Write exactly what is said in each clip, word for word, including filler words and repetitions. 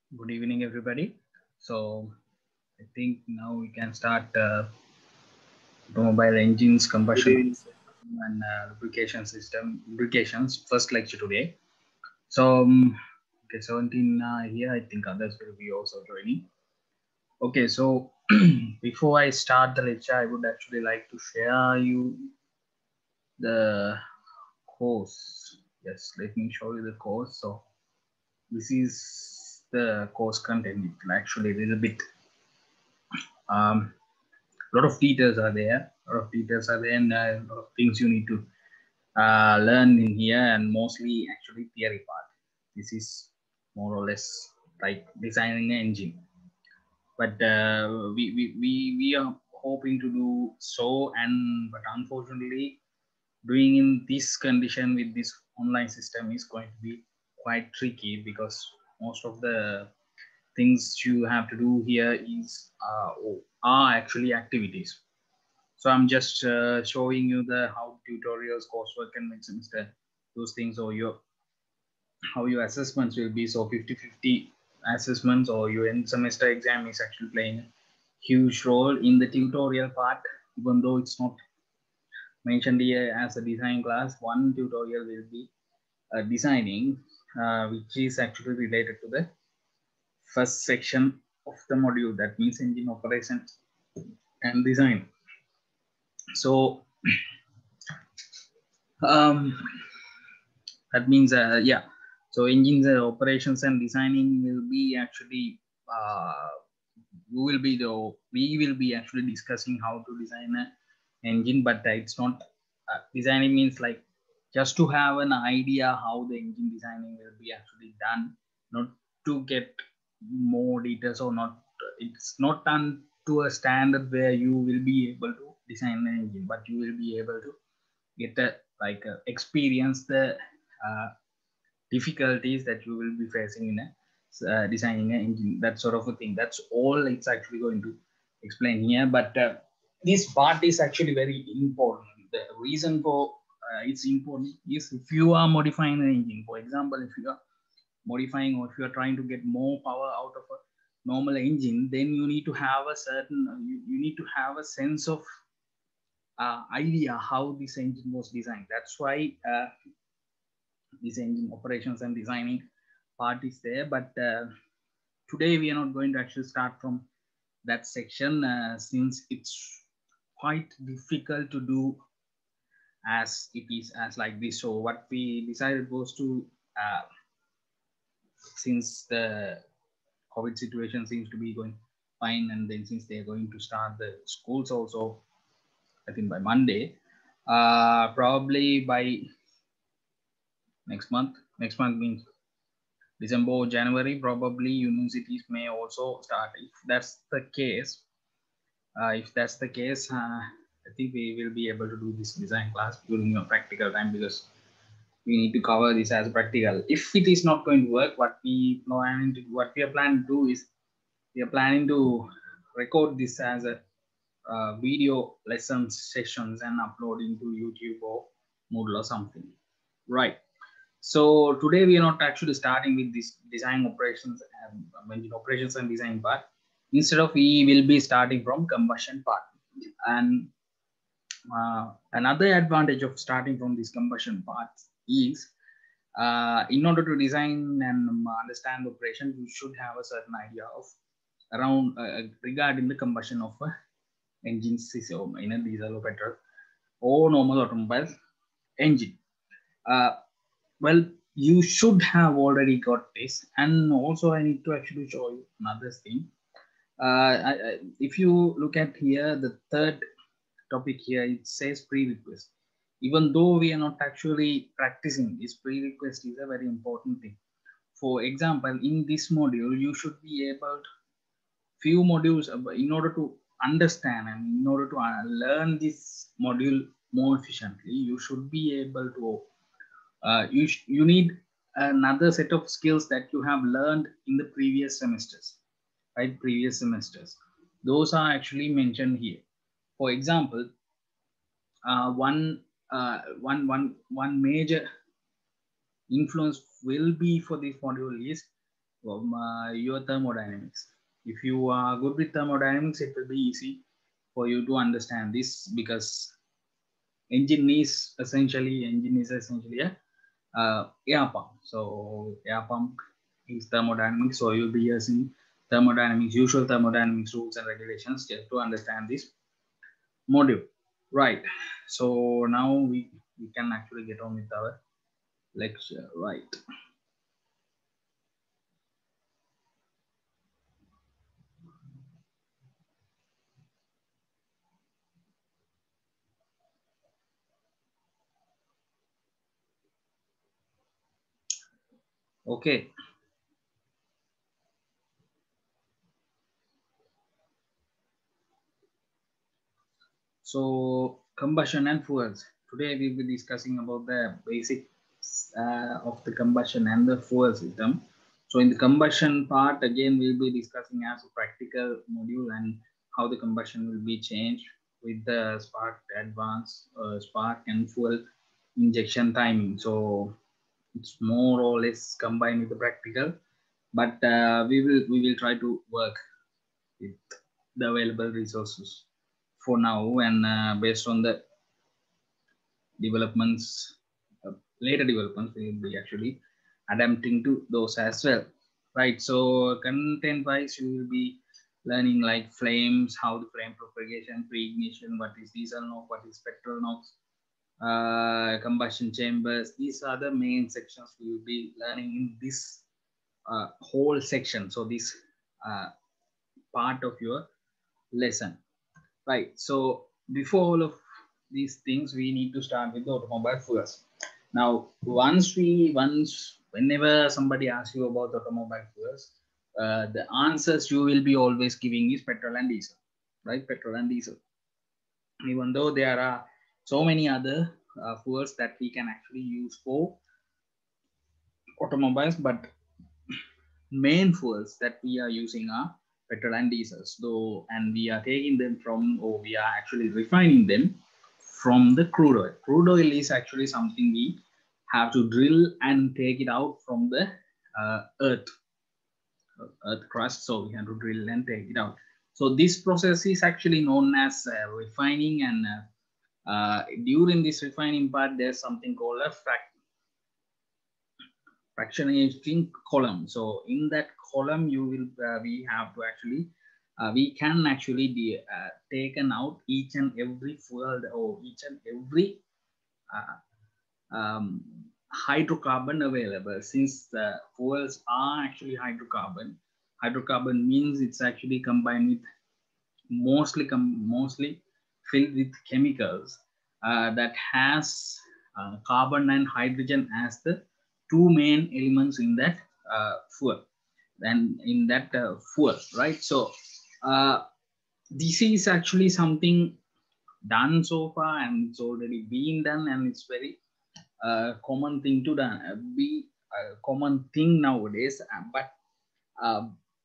Good evening, everybody. So, I think now we can start uh, automobile engines, Good combustion evening, sir. and uh, lubrication system, lubrications. First lecture today. So, um, okay, seventeen uh, here. I think others will be also joining. Okay, so before I start the lecture, I would actually like to share you the course. Yes, let me show you the course. So, this is the course content. It actually, it is a bit um, a lot of details are there. A lot of details are there, and uh, a lot of things you need to uh, learn in here, and mostly actually theory part. This is more or less like designing an engine, but uh, we, we we we are hoping to do so, and but unfortunately, doing in this condition with this online system is going to be quite tricky because most of the things you have to do here is uh, are actually activities. So I'm just uh, showing you the how tutorials, coursework, and mid semester those things, or your how your assessments will be. So fifty fifty assessments or your end semester exam is actually playing a huge role in the tutorial part, even though it's not mentioned here as a design class. One tutorial will be uh, designing, uh, which is actually related to the first section of the module. That means engine operations and design. So um, that means uh, yeah, so engines uh, operations and designing will be actually uh, we will be the we will be actually discussing how to design an engine, but uh, it's not uh, designing means like just to have an idea how the engine designing will be actually done, not to get more details, or not, it's not done to a standard where you will be able to design an engine, but you will be able to get a like uh, experience the uh, difficulties that you will be facing in a uh, designing an engine, that sort of a thing. That's all it's actually going to explain here, but uh, this part is actually very important. The reason for uh, it's important is if you are modifying an engine, for example, if you are modifying or if you are trying to get more power out of a normal engine, then you need to have a certain you, you need to have a sense of uh, idea how this engine was designed. That's why uh, this engine operations and designing part is there. But uh, today we are not going to actually start from that section, uh, since it's quite difficult to do as it is as like this. So what we decided was to uh, since the COVID situation seems to be going fine, and then since they are going to start the schools also, I think by Monday, uh, probably by next month. Next month means December or January, probably universities may also start. If that's the case, uh, if that's the case, uh, I think we will be able to do this design class during your practical time, because we need to cover this as practical. If it is not going to work, what we plan to what we are planning to do is we are planning to record this as a uh, video lesson sessions and upload into YouTube or Moodle or something. Right. So today we are not actually starting with this design operations and engine operations and design part. Instead of, we will be starting from combustion part. And uh, another advantage of starting from this combustion part is, uh, in order to design and um, understand the operation, you should have a certain idea of around uh, regarding the combustion of a engine system in a diesel or petrol or normal automobile engine. Uh, well, you should have already got this. And also I need to actually show you another thing. Uh, I, I, if you look at here, the third topic here, it says pre-request. Even though we are not actually practicing, this pre-request is a very important thing. For example, in this module, you should be able to few modules in order to understand and in order to uh, learn this module more efficiently. You should be able to uh, you, you need another set of skills that you have learned in the previous semesters, right? Previous semesters. Those are actually mentioned here. For example, uh, one, uh, one, one, one major influence will be for this module is um, uh, your thermodynamics. If you are good with thermodynamics, it will be easy for you to understand this, because engine is essentially engine is essentially a uh, air pump. So air pump is thermodynamics. So you'll be using thermodynamics, usual thermodynamics rules and regulations just to understand this module, right? So now we we can actually get on with our lecture, right? Okay. So combustion and fuels. Today we'll be discussing about the basics uh, of the combustion and the fuel system. So in the combustion part, again, we'll be discussing as a practical module and how the combustion will be changed with the spark advance, uh, spark and fuel injection timing. So it's more or less combined with the practical, but uh, we will we will try to work with the available resources for now, and uh, based on the developments, uh, later developments, we will be actually adapting to those as well, right? So content wise, you will be learning like flames, how the flame propagation, pre-ignition, what is diesel NOx, what is petrol NOx, uh, combustion chambers. These are the main sections we will be learning in this uh, whole section. So this uh, part of your lesson, right? So before all of these things, we need to start with the automobile fuels. Now, once we, once, whenever somebody asks you about automobile fuels, uh, the answers you will be always giving is petrol and diesel, right? Petrol and diesel. Even though there are so many other uh, fuels that we can actually use for automobiles, but main fuels that we are using are petrol and diesels, though, and we are taking them from, or we are actually refining them from the crude oil. Crude oil is actually something we have to drill and take it out from the uh, earth, earth crust. So we have to drill and take it out. So this process is actually known as uh, refining, and uh, uh, during this refining part, there's something called a frac fractionating column. So in that column, you will uh, we have to actually uh, we can actually be uh, taken out each and every fuel, or each and every uh, um, hydrocarbon available. Since the fuels are actually hydrocarbon, hydrocarbon means it's actually combined with mostly com- mostly filled with chemicals uh, that has uh, carbon and hydrogen as the two main elements in that uh, fuel, and in that uh, fuel, right? So uh, this is actually something done so far, and it's already been done, and it's very uh, common thing to done, uh, be a common thing nowadays, uh, but uh,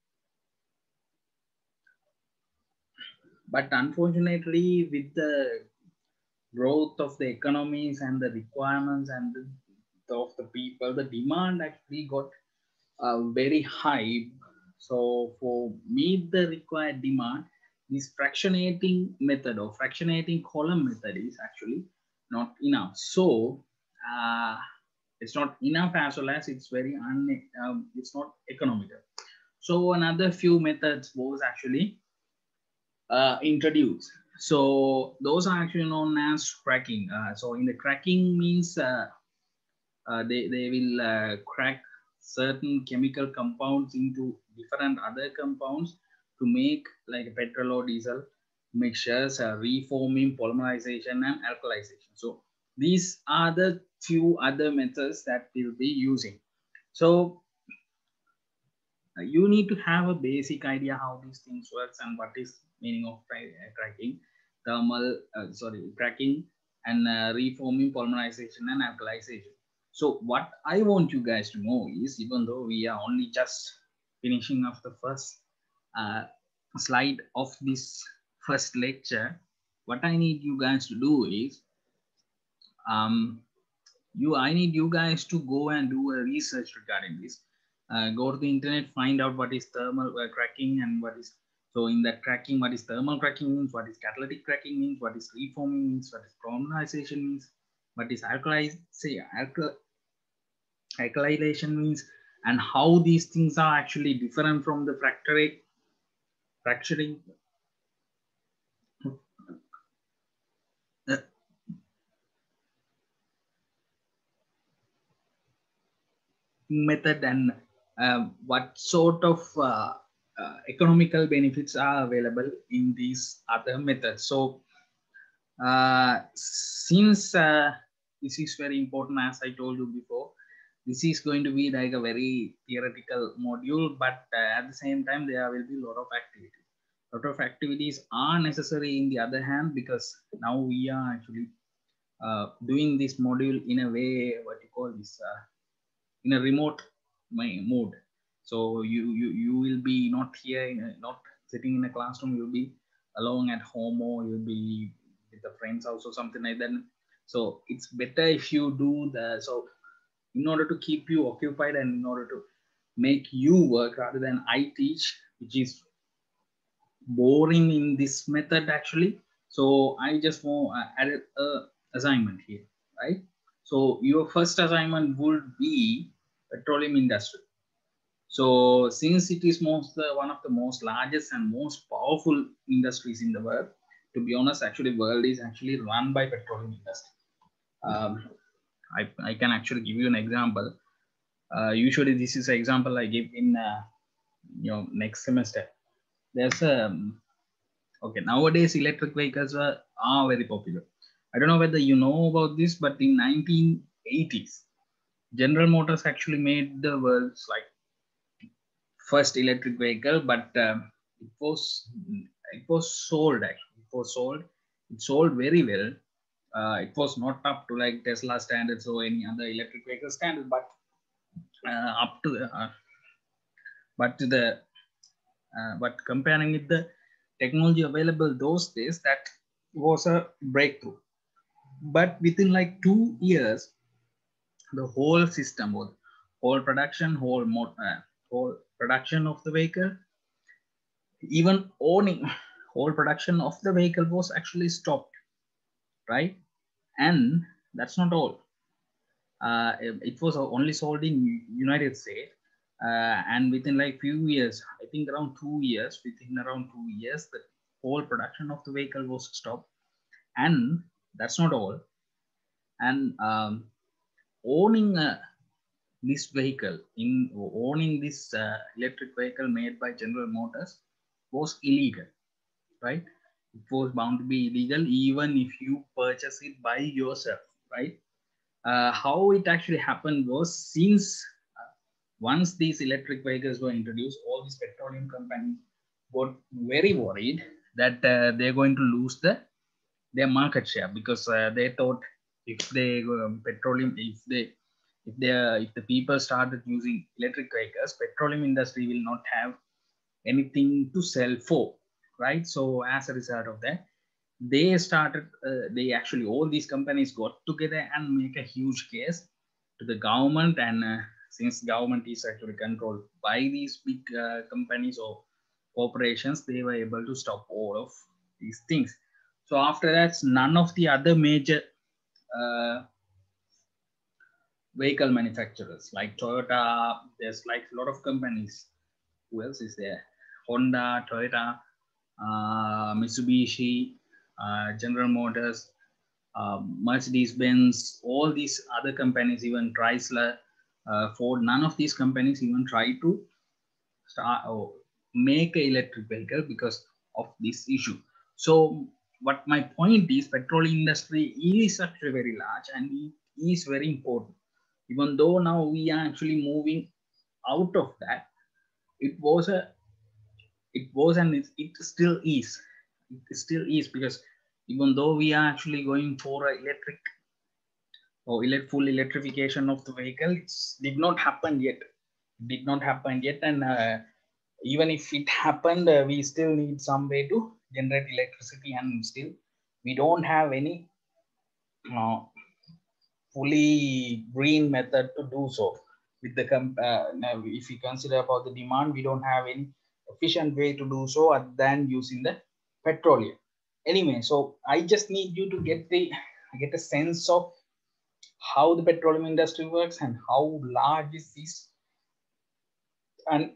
but unfortunately, with the growth of the economies and the requirements and the, of the people, the demand actually got uh, very high. So for meet the required demand, this fractionating method or fractionating column method is actually not enough. So uh, it's not enough, as well as it's very un, um, it's not economical. So another few methods was actually uh, introduced. So those are actually known as cracking. Uh, so in the cracking means uh, uh, they, they will uh, crack certain chemical compounds into different other compounds to make like petrol or diesel mixtures, uh, reforming, polymerization, and alkalization. So these are the few other methods that we'll be using. So uh, you need to have a basic idea how these things works and what is meaning of uh, cracking, thermal uh, sorry cracking, and uh, reforming, polymerization, and alkalization. So what I want you guys to know is, even though we are only just finishing off the first uh, slide of this first lecture, what I need you guys to do is, um, you I need you guys to go and do a research regarding this. Uh, go to the internet, find out what is thermal uh, cracking and what is, so in that cracking, what is thermal cracking means, what is catalytic cracking means, what is reforming means, what is polymerization means, what is alkali, say, alkali, alkylation means, and how these things are actually different from the fracturing, fracturing uh, method, and uh, what sort of uh, uh, economical benefits are available in these other methods. So uh, since uh, this is very important, as I told you before, this is going to be like a very theoretical module, but uh, at the same time there will be a lot of activities. A lot of activities are necessary in the other hand, because now we are actually uh, doing this module in a way, what you call this, uh, in a remote mode. So you you you will be not here, in a, not sitting in a classroom. You'll be alone at home, or you'll be with a friend's house or something like that. So it's better if you do the, so in order to keep you occupied and in order to make you work, rather than I teach, which is boring in this method actually. So I just want uh, added a assignment here, right? So your first assignment would be petroleum industry. So since it is most uh, one of the most largest and most powerful industries in the world, to be honest, actually world is actually run by petroleum industry. Um, I, I can actually give you an example. Uh, usually this is an example I give in uh, you know next semester. There's a um, okay, nowadays electric vehicles are, are very popular. I don't know whether you know about this, but in nineteen eighties, General Motors actually made the world's like first electric vehicle, but um, it was it was sold actually. It was sold. It sold very well. Uh, it was not up to like Tesla standards or any other electric vehicle standard, but uh, up to the, uh, but to the uh, but comparing with the technology available those days, that was a breakthrough. But within like two years, the whole system, or whole production, whole uh, whole production of the vehicle, even owning whole production of the vehicle was actually stopped, right? And that's not all. Uh, it was only sold in United States, uh, and within like few years, I think around two years, within around two years, the whole production of the vehicle was stopped. And that's not all. And um, owning a this vehicle, in owning this uh, electric vehicle made by General Motors was illegal, right? It was bound to be illegal even if you purchase it by yourself, right? Uh, how it actually happened was, since uh, once these electric vehicles were introduced, all these petroleum companies got very worried that uh, they're going to lose the their market share, because uh, they thought if they um, petroleum if they if they if the people started using electric vehicles, petroleum industry will not have anything to sell for, right? So as a result of that, they started uh, they actually, all these companies got together and make a huge case to the government. And uh, since government is actually controlled by these big uh, companies or corporations, they were able to stop all of these things. So after that, none of the other major uh, vehicle manufacturers like Toyota, there's like a lot of companies. Who else is there? Honda, Toyota, uh, Mitsubishi, uh, General Motors, uh, Mercedes-Benz, all these other companies, even Chrysler, uh, Ford, none of these companies even try to start or make an electric vehicle because of this issue. So what my point is, petrol industry is actually very large and it is very important. Even though now we are actually moving out of that, it was a it was and it, it still is. It still is, because even though we are actually going for a electric or elect, full electrification of the vehicle, it did not happen yet. It did not happen yet, and uh, even if it happened, uh, we still need some way to generate electricity, and still we don't have any uh, fully green method to do so. with the uh, now if we consider about the demand, we don't have any efficient way to do so other than using the petroleum. Anyway, so I just need you to get the get a sense of how the petroleum industry works and how large is this, and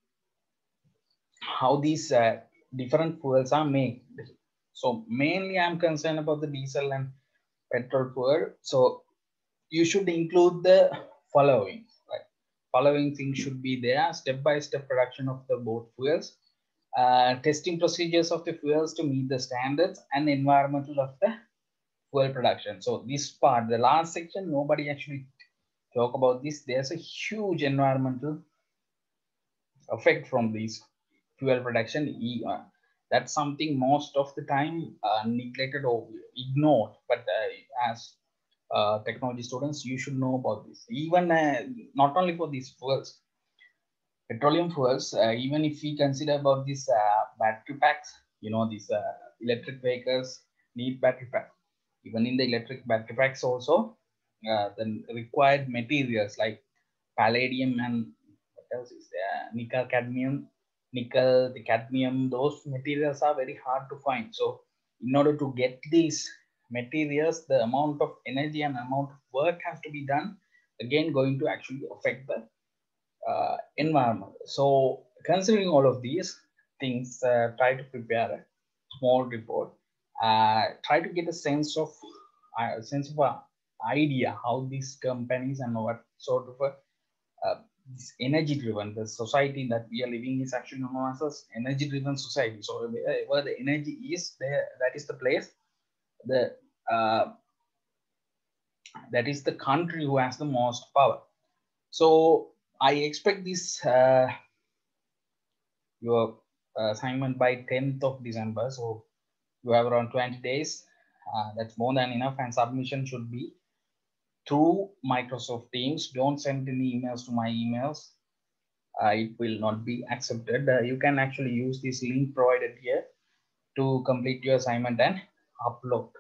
how these uh, different fuels are made. So mainly I'm concerned about the diesel and petrol fuel. So you should include the following, right? Following things should be there: step-by-step production of the both fuels, uh, testing procedures of the fuels to meet the standards, and environmental of the fuel production. So this part, the last section, nobody actually talk about this. There's a huge environmental effect from these fuel production. Uh, that's something most of the time uh, neglected or ignored. But uh, as uh, technology students, you should know about this. Even uh, not only for these fuels, petroleum fuels, uh, even if we consider about these uh, battery packs, you know, these uh, electric vehicles need battery pack. Even in the electric battery packs also, uh, the required materials like palladium and what else is there? Nickel, cadmium, nickel, the cadmium, those materials are very hard to find. So in order to get these materials, the amount of energy and amount of work has to be done, again going to actually affect the uh, environment. So considering all of these things, uh, try to prepare a small report. Uh, try to get a sense of a uh, sense of a idea how these companies and what sort of a uh, this energy driven, the society that we are living is actually known as energy driven society. So where the energy is there, that is the place, the uh, that is the country who has the most power. So I expect this uh, your uh, assignment by tenth of December. So you have around twenty days. Uh, that's more than enough, and submission should be through Microsoft Teams. Don't send any emails to my emails. Uh, it will not be accepted. Uh, you can actually use this link provided here to complete your assignment and upload.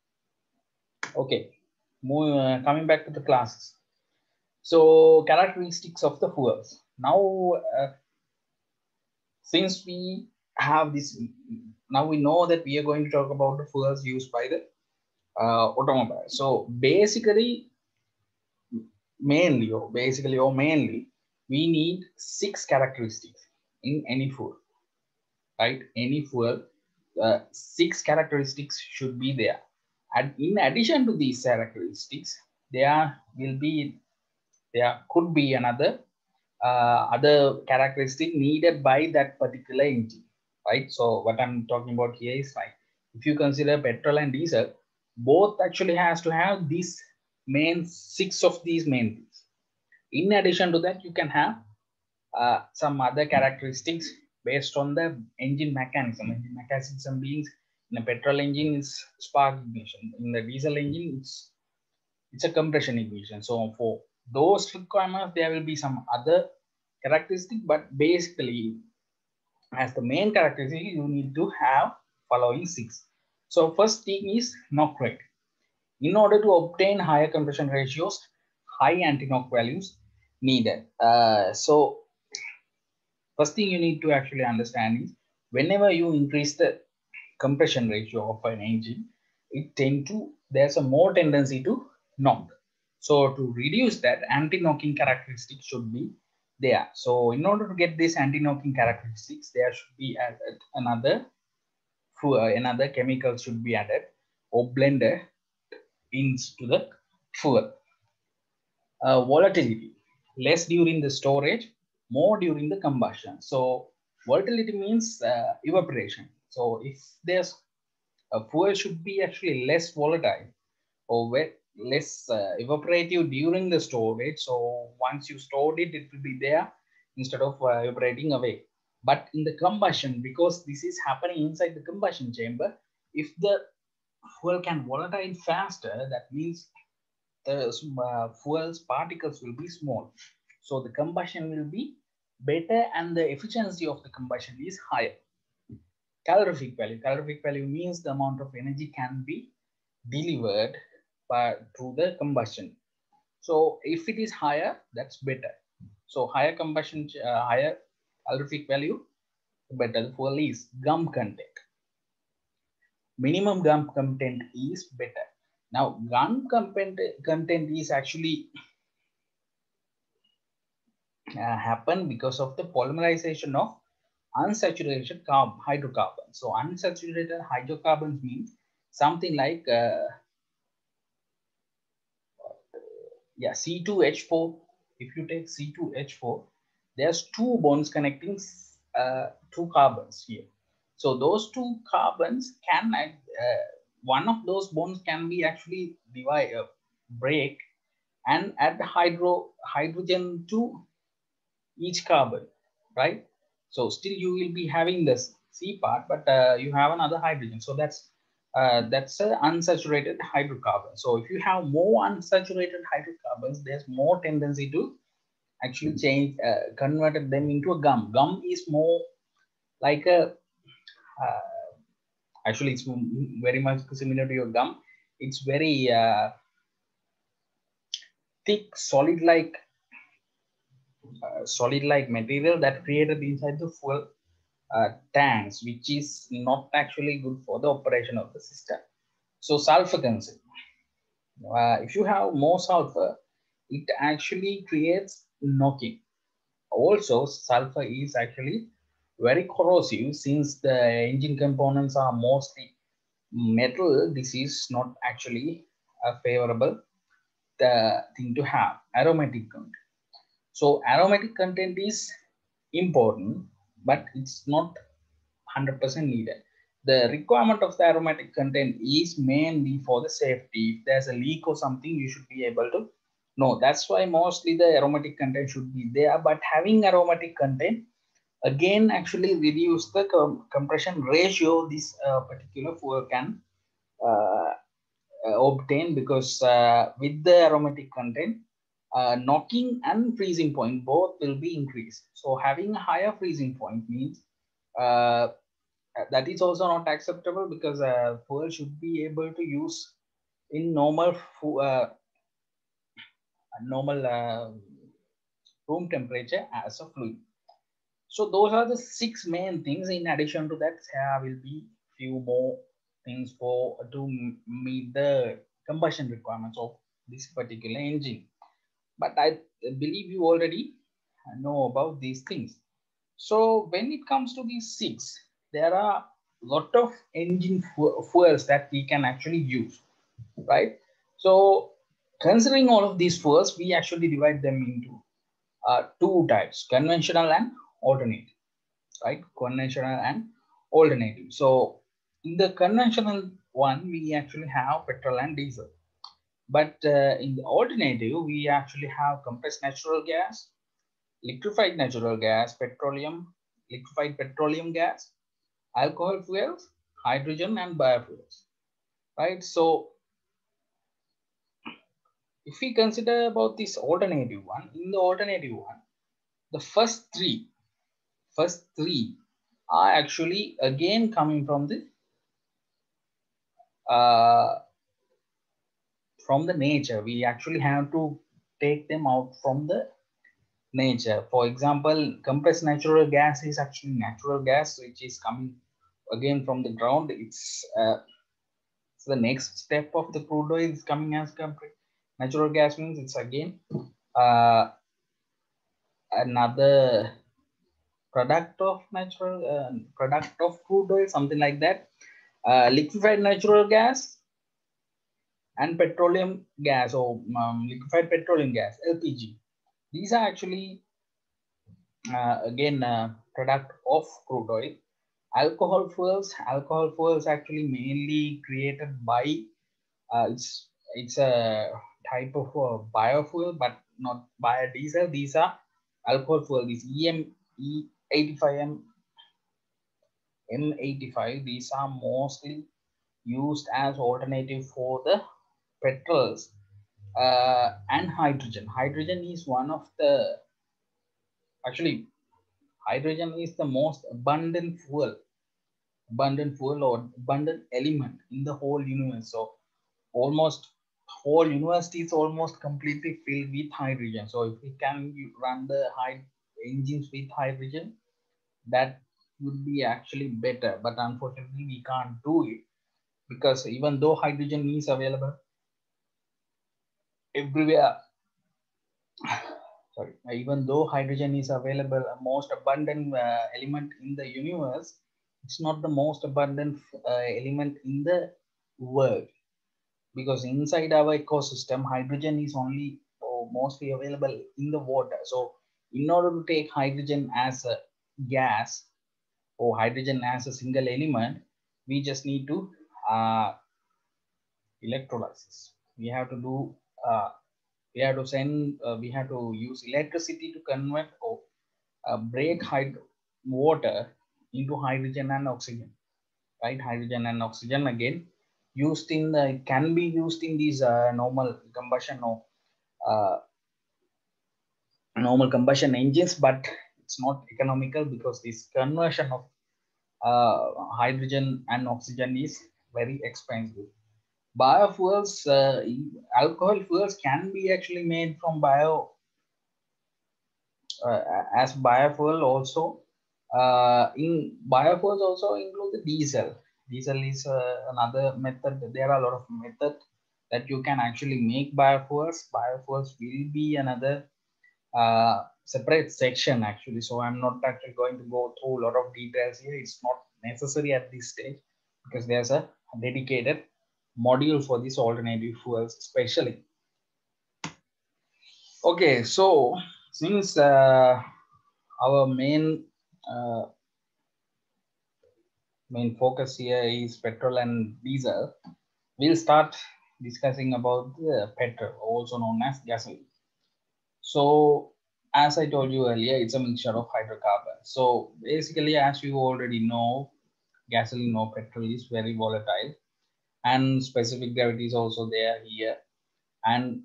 Okay, Move, uh, coming back to the classes. So characteristics of the fuels. Now, uh, since we have this, now we know that we are going to talk about the fuels used by the uh, automobile. So basically, mainly or basically or mainly, we need six characteristics in any fuel, right? Any fuel, uh, six characteristics should be there. And in addition to these characteristics, there will be, there could be another uh, other characteristic needed by that particular engine, right? So what I'm talking about here is like, if you consider petrol and diesel, both actually has to have these main six of these main things. In addition to that, you can have uh, some other characteristics based on the engine mechanism. Engine mechanism being, in a petrol engine is spark ignition. In the diesel engine, it's it's a compression ignition. So for those requirements, there will be some other characteristic, but basically, as the main characteristic, you need to have following six. So first thing is knock rate. In order to obtain higher compression ratios, high anti-knock values needed. Uh, so first thing you need to actually understand is, whenever you increase the compression ratio of an engine, it tend to, there's a more tendency to knock. So to reduce that, anti-knocking characteristics should be there. So in order to get these anti-knocking characteristics, there should be added another another chemical should be added or blended into the fuel. Uh, volatility, less during the storage, more during the combustion. So volatility means uh, evaporation. So if there's a fuel should be actually less volatile or less uh, evaporative during the storage. So once you stored it, it will be there instead of uh, evaporating away. But in the combustion, because this is happening inside the combustion chamber, if the fuel can volatile faster, that means the uh, fuel's particles will be small. So the combustion will be better and the efficiency of the combustion is higher. Calorific value. Calorific value means the amount of energy can be delivered by, through the combustion. So if it is higher, that's better. So higher combustion, uh, higher calorific value, better the fuel is. Gum content. Minimum gum content is better. Now, gum content, content is actually uh, happen because of the polymerization of unsaturated carb hydrocarbons. So unsaturated hydrocarbons means something like uh, yeah, C two H four. If you take C two H four, there's two bonds connecting uh, two carbons here. So those two carbons can uh, one of those bonds can be actually divide uh, break and add hydro hydrogen to each carbon, right? So still you will be having this C part, but uh, you have another hydrogen. So that's uh, that's an unsaturated hydrocarbon. So if you have more unsaturated hydrocarbons, there's more tendency to actually change, uh, convert them into a gum. Gum is more like a, uh, actually it's very much similar to your gum. It's very uh, thick, solid like uh, solid like material that created inside the fuel uh, tanks, which is not actually good for the operation of the system. So sulfur consumption. Uh, if you have more sulfur, it actually creates knocking. Also, sulfur is actually very corrosive since the engine components are mostly metal. This is not actually a favorable the thing to have. Aromatic content. So aromatic content is important, but it's not one hundred percent needed. The requirement of the aromatic content is mainly for the safety. If there's a leak or something, you should be able to know. That's why mostly the aromatic content should be there. But having aromatic content again actually reduce the com compression ratio this uh, particular fuel can uh, uh, obtain, because uh, with the aromatic content, uh, knocking and freezing point both will be increased. So having a higher freezing point means uh, that is also not acceptable, because uh, fuel should be able to use in normal uh, normal uh, room temperature as a fluid. So those are the six main things. In addition to that, there will be few more things for to meet the combustion requirements of this particular engine. But I believe you already know about these things. So when it comes to these six, there are a lot of engine fu fuels that we can actually use, right? So considering all of these fuels, we actually divide them into uh, two types: conventional and alternative, right? Conventional and alternative. So in the conventional one, we actually have petrol and diesel. But uh, in the alternative, we actually have compressed natural gas, liquefied natural gas, petroleum, liquefied petroleum gas, alcohol fuels, hydrogen, and biofuels, right? So if we consider about this alternative one, in the alternative one, the first three, first three are actually again coming from the uh, from the nature. We actually have to take them out from the nature. For example, compressed natural gas is actually natural gas which is coming again from the ground. It's, uh, it's the next step of the crude oil is coming as compressed natural gas, means it's again uh, another product of natural uh, product of crude oil, something like that. Uh, liquefied natural gas and petroleum gas, or um, liquefied petroleum gas, L P G. These are actually uh, again uh, product of crude oil. Alcohol fuels, alcohol fuels actually mainly created by uh, it's it's a type of uh, biofuel, but not biodiesel. These are alcohol fuel. These E M E eighty-five M M eighty-five. These are mostly used as alternative for the petrols uh, and hydrogen. Hydrogen is one of the actually hydrogen is the most abundant fuel, abundant fuel or abundant element in the whole universe. So almost whole university is almost completely filled with hydrogen. So if we can run the high engines with hydrogen, that would be actually better. But unfortunately, we can't do it because even though hydrogen is available everywhere, sorry, even though hydrogen is available, a most abundant uh, element in the universe, it's not the most abundant uh, element in the world. Because inside our ecosystem, hydrogen is only or mostly available in the water. So in order to take hydrogen as a gas or hydrogen as a single element, we just need to uh, electrolysis. We have to do, uh, we have to send, uh, we have to use electricity to convert or uh, break hydro water into hydrogen and oxygen, right? Hydrogen and oxygen again used in the, can be used in these uh, normal combustion or uh, normal combustion engines, but it's not economical because this conversion of uh, hydrogen and oxygen is very expensive. Biofuels, uh, alcohol fuels can be actually made from bio uh, as biofuel also. Uh, in biofuels also include the diesel. Diesel is uh, another method. There are a lot of methods that you can actually make biofuels. Biofuels will be another uh, separate section actually. So I'm not actually going to go through a lot of details here. It's not necessary at this stage because there's a dedicated module for these alternative fuels especially. Okay, so since uh, our main uh, main focus here is petrol and diesel, we'll start discussing about the petrol, also known as gasoline. So as I told you earlier, it's a mixture of hydrocarbons. So basically, as you already know, gasoline or petrol is very volatile, and specific gravity is also there here, and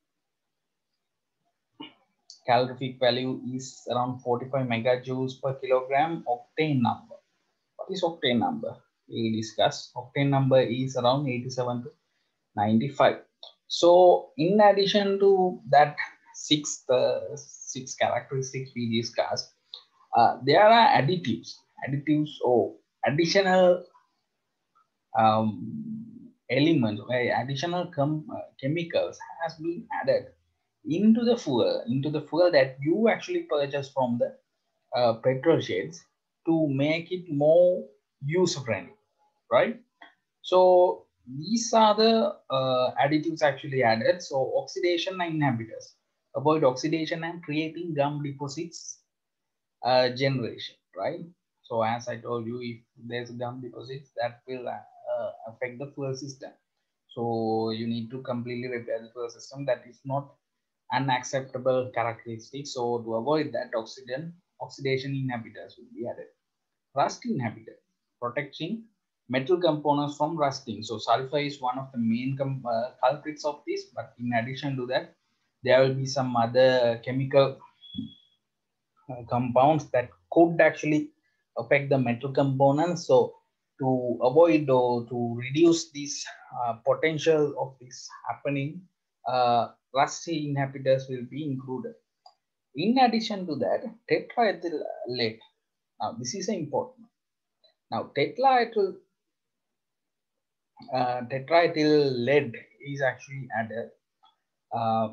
calorific value is around forty-five megajoules per kilogram. Octane number, what is octane number? We discuss octane number is around eighty-seven to ninety-five. So in addition to that six uh, six characteristics we discussed, uh, there are additives additives or additional um, elements, uh, additional chem- uh, chemicals has been added into the fuel into the fuel that you actually purchase from the uh, petrol sheds to make it more user friendly, right? So these are the uh, additives actually added. So oxidation inhibitors avoid oxidation and creating gum deposits uh, generation, right? So as I told you, if there's gum deposits, that will uh, affect the fuel system. So you need to completely repair the fuel system. That is not unacceptable characteristic. So to avoid that, oxygen oxidation inhibitors will be added. Rust inhibitor, protecting metal components from rusting. So sulfur is one of the main uh, culprits of this, but in addition to that, there will be some other chemical uh, compounds that could actually affect the metal components. So to avoid or to reduce this uh, potential of this happening, uh, rusty inhibitors will be included. In addition to that, tetraethyl lead. Now this is important. Now tetraethyl uh, tetraethyl lead is actually added uh,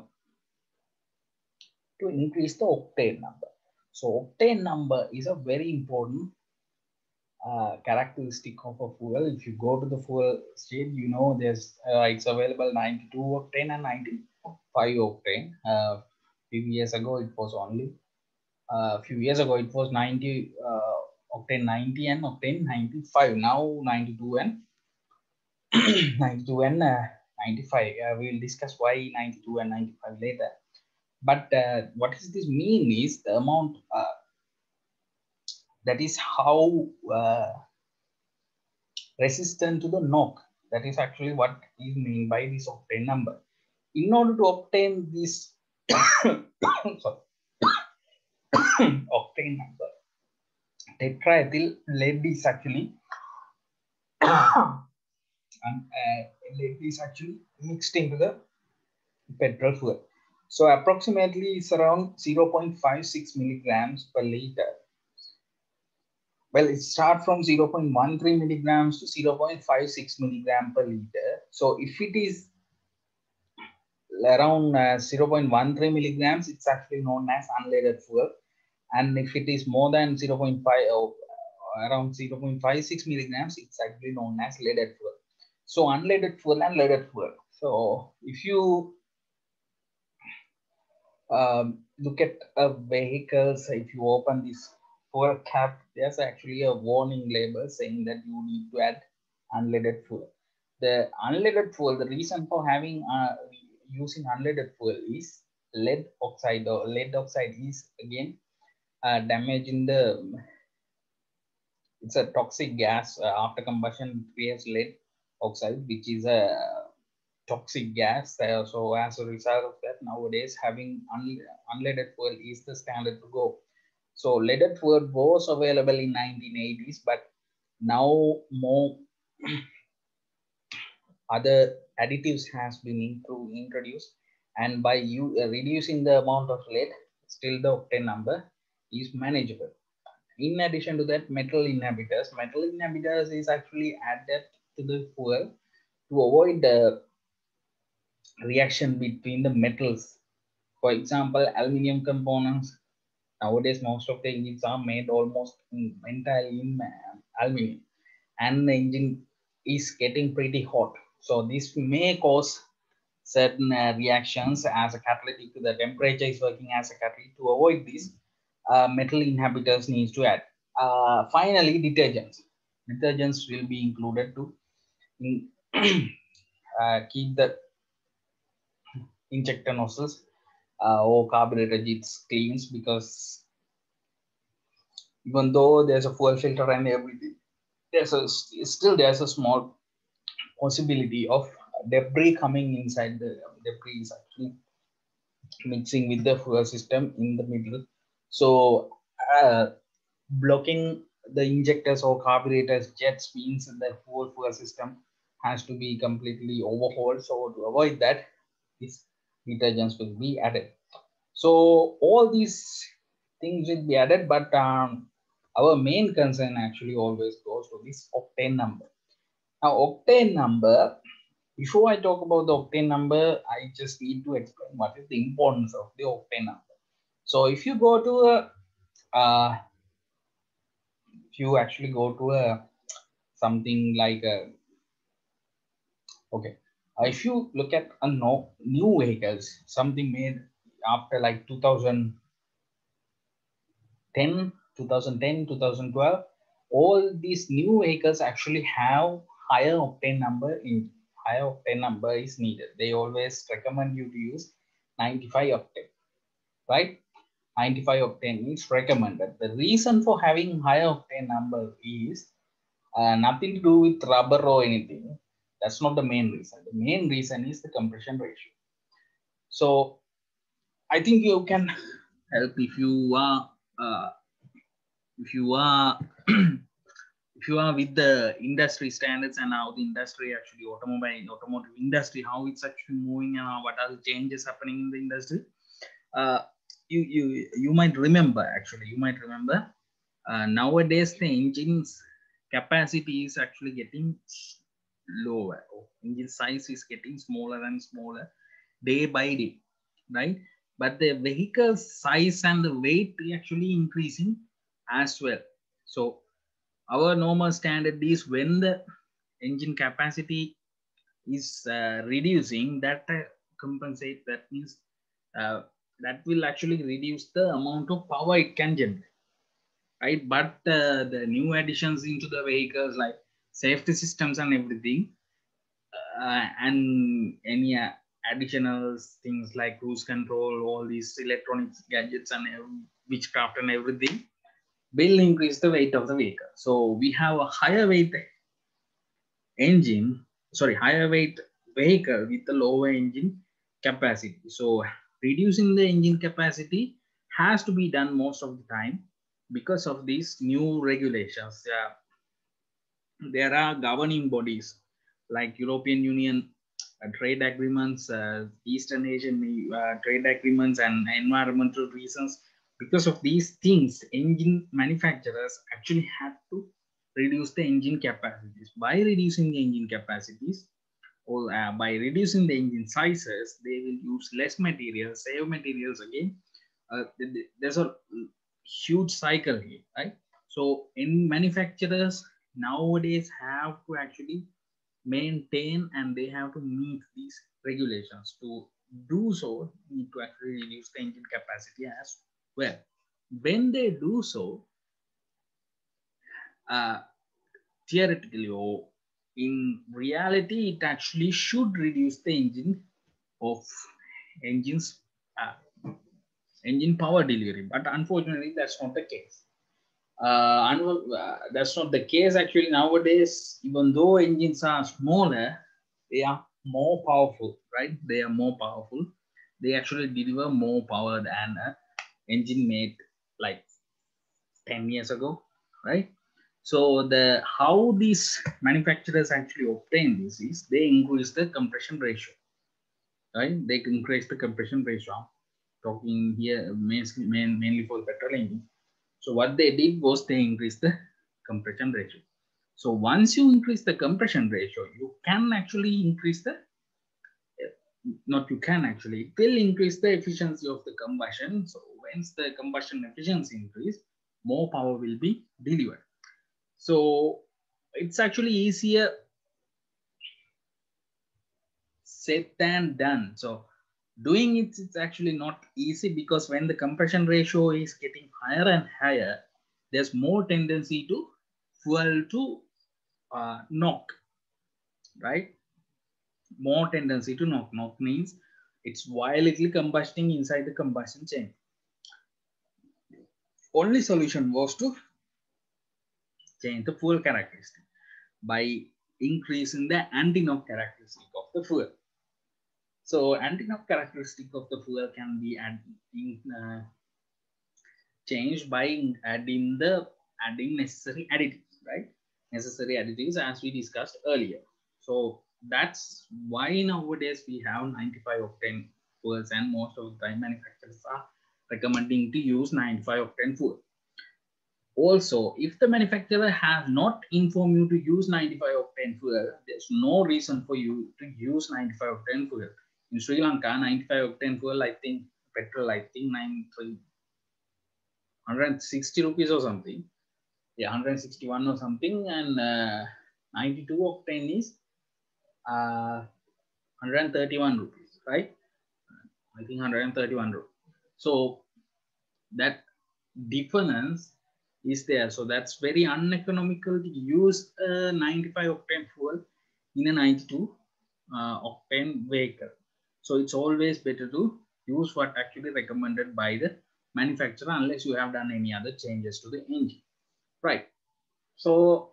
to increase the octane number. So octane number is a very important uh, characteristic of a fuel. If you go to the fuel state, you know there's uh, it's available ninety-two octane and ninety-five octane. Uh, few years ago, it was only a uh, few years ago it was ninety uh, octane ninety and octane ninety-five. Now ninety-two and ninety-two and uh, ninety-five. Uh, we will discuss why ninety-two and ninety-five later. But uh, what does this mean is the amount, uh, that is how uh, resistant to the knock. That is actually what is mean by this octane number. In order to obtain this sorry, octane number, tetraethyl lead is actually and, uh, lead is actually mixed into the petrol fuel. So approximately it's around zero point five six milligrams per liter. Well, it starts from zero point one three milligrams to zero point five six milligram per liter. So if it is around uh, zero point one three milligrams, it's actually known as unleaded fuel. And if it is more than zero point five or around zero point five six milligrams, it's actually known as leaded fuel. So unleaded fuel and leaded fuel. So if you um, look at a vehicle, if you open this fuel cap, there's actually a warning label saying that you need to add unleaded fuel. The unleaded fuel, the reason for having uh, using unleaded fuel is lead oxide, or lead oxide is again uh, damaging the, it's a toxic gas. Uh, after combustion creates lead oxide, which is a toxic gas. Uh, so as a result of that, nowadays having un unleaded fuel is the standard to go. So leaded fuel was available in nineteen eighties, but now more other additives has been introduced, and by you uh, reducing the amount of lead, still the octane number is manageable. In addition to that, metal inhibitors. Metal inhibitors is actually added to the fuel to avoid the reaction between the metals. For example, aluminum components. Nowadays, most of the engines are made almost entirely in aluminum, and the engine is getting pretty hot. So this may cause certain uh, reactions as a catalytic. The temperature is working as a catalytic. To avoid this, uh, metal inhibitors needs to add. Uh, finally, detergents. Detergents will be included to in, uh, keep the injector nozzles uh, or carburetor jets cleans, because even though there's a fuel filter and everything, there's a still there's a small possibility of debris coming inside. The debris is actually mixing with the fuel system in the middle. So uh, blocking the injectors or carburetors jets means the whole fuel system has to be completely overhauled. So to avoid that, these detergents will be added. So all these things will be added, but um, our main concern actually always goes to this octane number. Now, octane number, before I talk about the octane number, I just need to explain what is the importance of the octane number. So if you go to a, uh, if you actually go to a something like a, okay, uh, if you look at a no, new vehicles, something made after like two thousand ten, twenty ten, twenty twelve, all these new vehicles actually have higher octane number. In higher octane number is needed. They always recommend you to use ninety-five octane, right? ninety-five octane is recommended. The reason for having higher octane number is uh, nothing to do with rubber or anything. That's not the main reason. The main reason is the compression ratio. So I think you can help if you are uh, if you are if you are with the industry standards and how the industry actually automobile automotive industry, how it's actually moving and how, what are the changes happening in the industry. Uh, you you you might remember actually you might remember uh, nowadays the engine's capacity is actually getting lower. Engine size is getting smaller and smaller day by day, right? But the vehicle size and the weight actually increasing as well. So our normal standard is when the engine capacity is uh, reducing, that uh, compensate, that means uh, that will actually reduce the amount of power it can generate, right? But uh, the new additions into the vehicles like safety systems and everything, uh, and any uh, additional things like cruise control, all these electronic gadgets and uh, witchcraft and everything will increase the weight of the vehicle. So we have a higher weight engine, sorry, higher weight vehicle with a lower engine capacity. So reducing the engine capacity has to be done most of the time because of these new regulations. Uh, there are governing bodies like European Union uh, trade agreements, uh, Eastern Asian uh, trade agreements, and environmental reasons. Because of these things, engine manufacturers actually have to reduce the engine capacities. By reducing the engine capacities, or uh, by reducing the engine sizes, they will use less materials, save materials again. Uh, there's a huge cycle here, right? So in manufacturers nowadays have to actually maintain and they have to meet these regulations. To do so, need to actually reduce the engine capacity as well. When they do so, uh, theoretically or in reality, it actually should reduce the engine of engines uh, engine power delivery, but unfortunately that's not the case. Uh, uh, that's not the case actually nowadays. Even though engines are smaller, they are more powerful, right? They are more powerful. They actually deliver more power than an engine made like ten years ago, right? So the how these manufacturers actually obtain this is they increase the compression ratio, right? They increase the compression ratio. Talking here mainly, mainly for the petrol engine. So what they did was they increased the compression ratio. So once you increase the compression ratio, you can actually increase the, not you can actually, it will increase the efficiency of the combustion. So once the combustion efficiency increase, more power will be delivered. So it's actually easier said than done. So doing it, it's actually not easy because when the compression ratio is getting higher and higher, there's more tendency to fuel to uh, knock, right? More tendency to knock. Knock means it's violently combusting inside the combustion chamber. Only solution was to change the fuel characteristic by increasing the anti-knock characteristic of the fuel. So anti-knock characteristic of the fuel can be adding, uh, changed by adding the adding necessary additives, right? Necessary additives as we discussed earlier. So that's why nowadays we have ninety-five octane fuels, and most of the time manufacturers are recommending to use ninety-five octane fuel. Also, if the manufacturer has not informed you to use ninety-five octane fuel, there's no reason for you to use ninety-five octane fuel. In Sri Lanka, ninety-five octane fuel, I think petrol, I think ninety-three, one hundred sixty rupees or something. Yeah, one hundred sixty-one or something, and uh, ninety-two octane is uh, one hundred thirty-one rupees, right? I think one hundred thirty-one rupees. So that difference is there. So that's very uneconomical to use a ninety-five octane fuel in a ninety-two uh, octane vehicle. So it's always better to use what actually recommended by the manufacturer unless you have done any other changes to the engine, right? So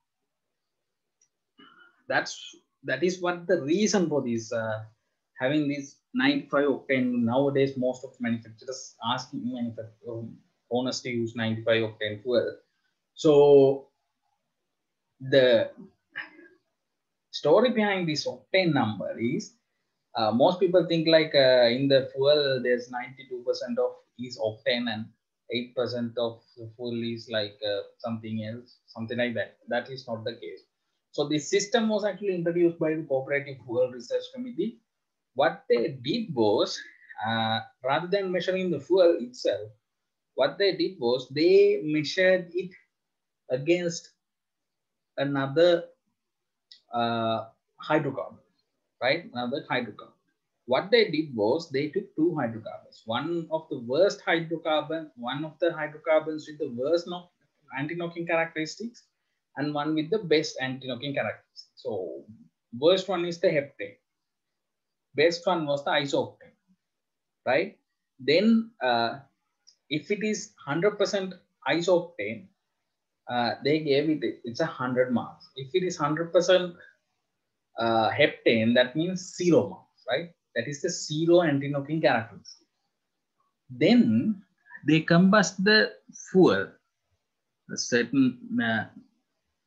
that's that is what the reason for this uh, having this ninety-five octane. Nowadays most of the manufacturers asking manufacturers owners to use ninety-five octane fuel. So the story behind this octane number is uh, most people think like uh, in the fuel there's ninety-two percent of is octane and eight percent of the fuel is like uh, something else, something like that. That is not the case. So this system was actually introduced by the Cooperative Fuel Research Committee. What they did was, uh, rather than measuring the fuel itself, what they did was they measured it against another uh, hydrocarbon, right? Another hydrocarbon. What they did was they took two hydrocarbons. One of the worst hydrocarbon, one of the hydrocarbons with the worst knock, anti-knocking characteristics, and one with the best anti-knocking characteristics. So worst one is the heptane. Best one was the isooctane, right? Then uh, if it is one hundred percent isooctane, uh, they gave it, it's a one hundred marks. If it is one hundred percent uh, heptane, that means zero marks, right? That is the zero anti-knocking characteristic. Then they combust the fuel, a certain uh,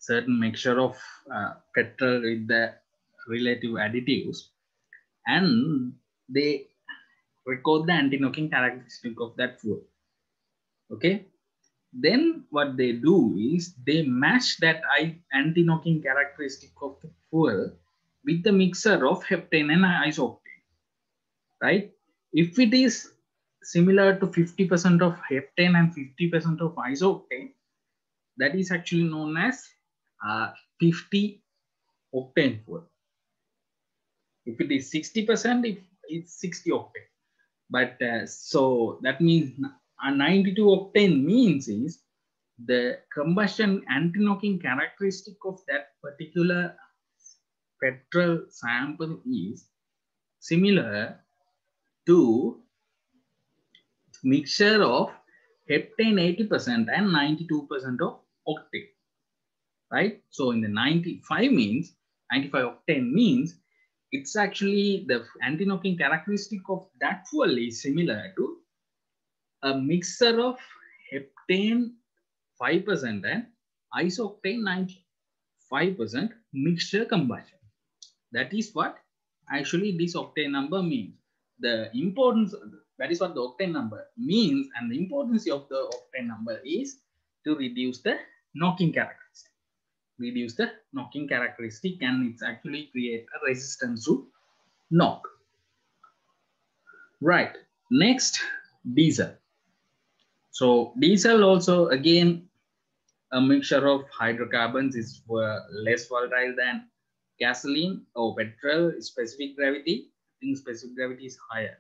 certain mixture of uh, petrol with the relative additives, and they record the anti-knocking characteristic of that fuel. Okay, then what they do is they match that anti-knocking characteristic of the fuel with the mixture of heptane and isoctane, right? If it is similar to fifty percent of heptane and fifty percent of isoctane, that is actually known as uh, fifty octane fuel. If it is sixty percent, if it's sixty octane. But uh, so that means a ninety-two octane means is the combustion anti-knocking characteristic of that particular petrol sample is similar to mixture of heptane eighty percent and ninety-two percent of octane, right? So in the ninety-five means, ninety-five octane means it's actually the anti-knocking characteristic of that fuel is similar to a mixture of heptane five percent and isoctane ninety-five percent mixture combustion. That is what actually this octane number means. The importance, that is what the octane number means, and the importance of the octane number is to reduce the knocking characteristic. Reduce the knocking characteristic, and it's actually create a resistance to knock. Right. Next, diesel. So diesel also again a mixture of hydrocarbons is less volatile than gasoline or petrol. Specific gravity, I think specific gravity is higher.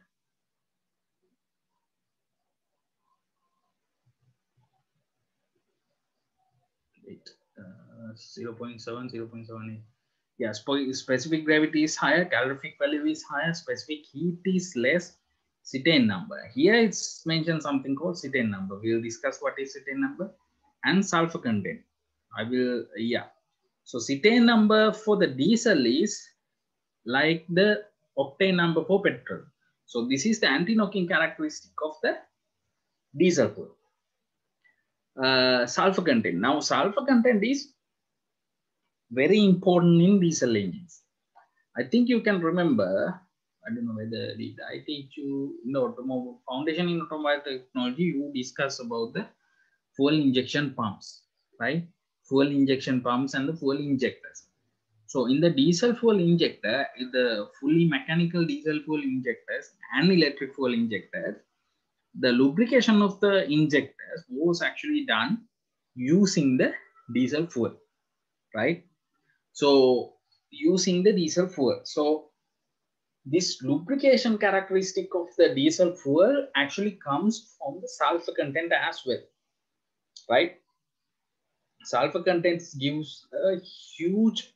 Wait, uh, zero point seven, zero point seven eight. Yeah, specific gravity is higher, calorific value is higher, specific heat is less, cetane number. Here it's mentioned something called cetane number. We will discuss what is cetane number and sulfur content. I will, yeah. So cetane number for the diesel is like the octane number for petrol. So this is the anti-knocking characteristic of the diesel fuel. Uh, sulfur content. Now sulfur content is very important in diesel engines. I think you can remember, I don't know whether did I teach you in the automobile foundation in automobile technology, you discuss about the fuel injection pumps, right? Fuel injection pumps and the fuel injectors. So in the diesel fuel injector, the fully mechanical diesel fuel injectors and electric fuel injectors, the lubrication of the injectors was actually done using the diesel fuel, right? So using the diesel fuel. So this lubrication characteristic of the diesel fuel actually comes from the sulfur content as well, right? Sulfur content gives a huge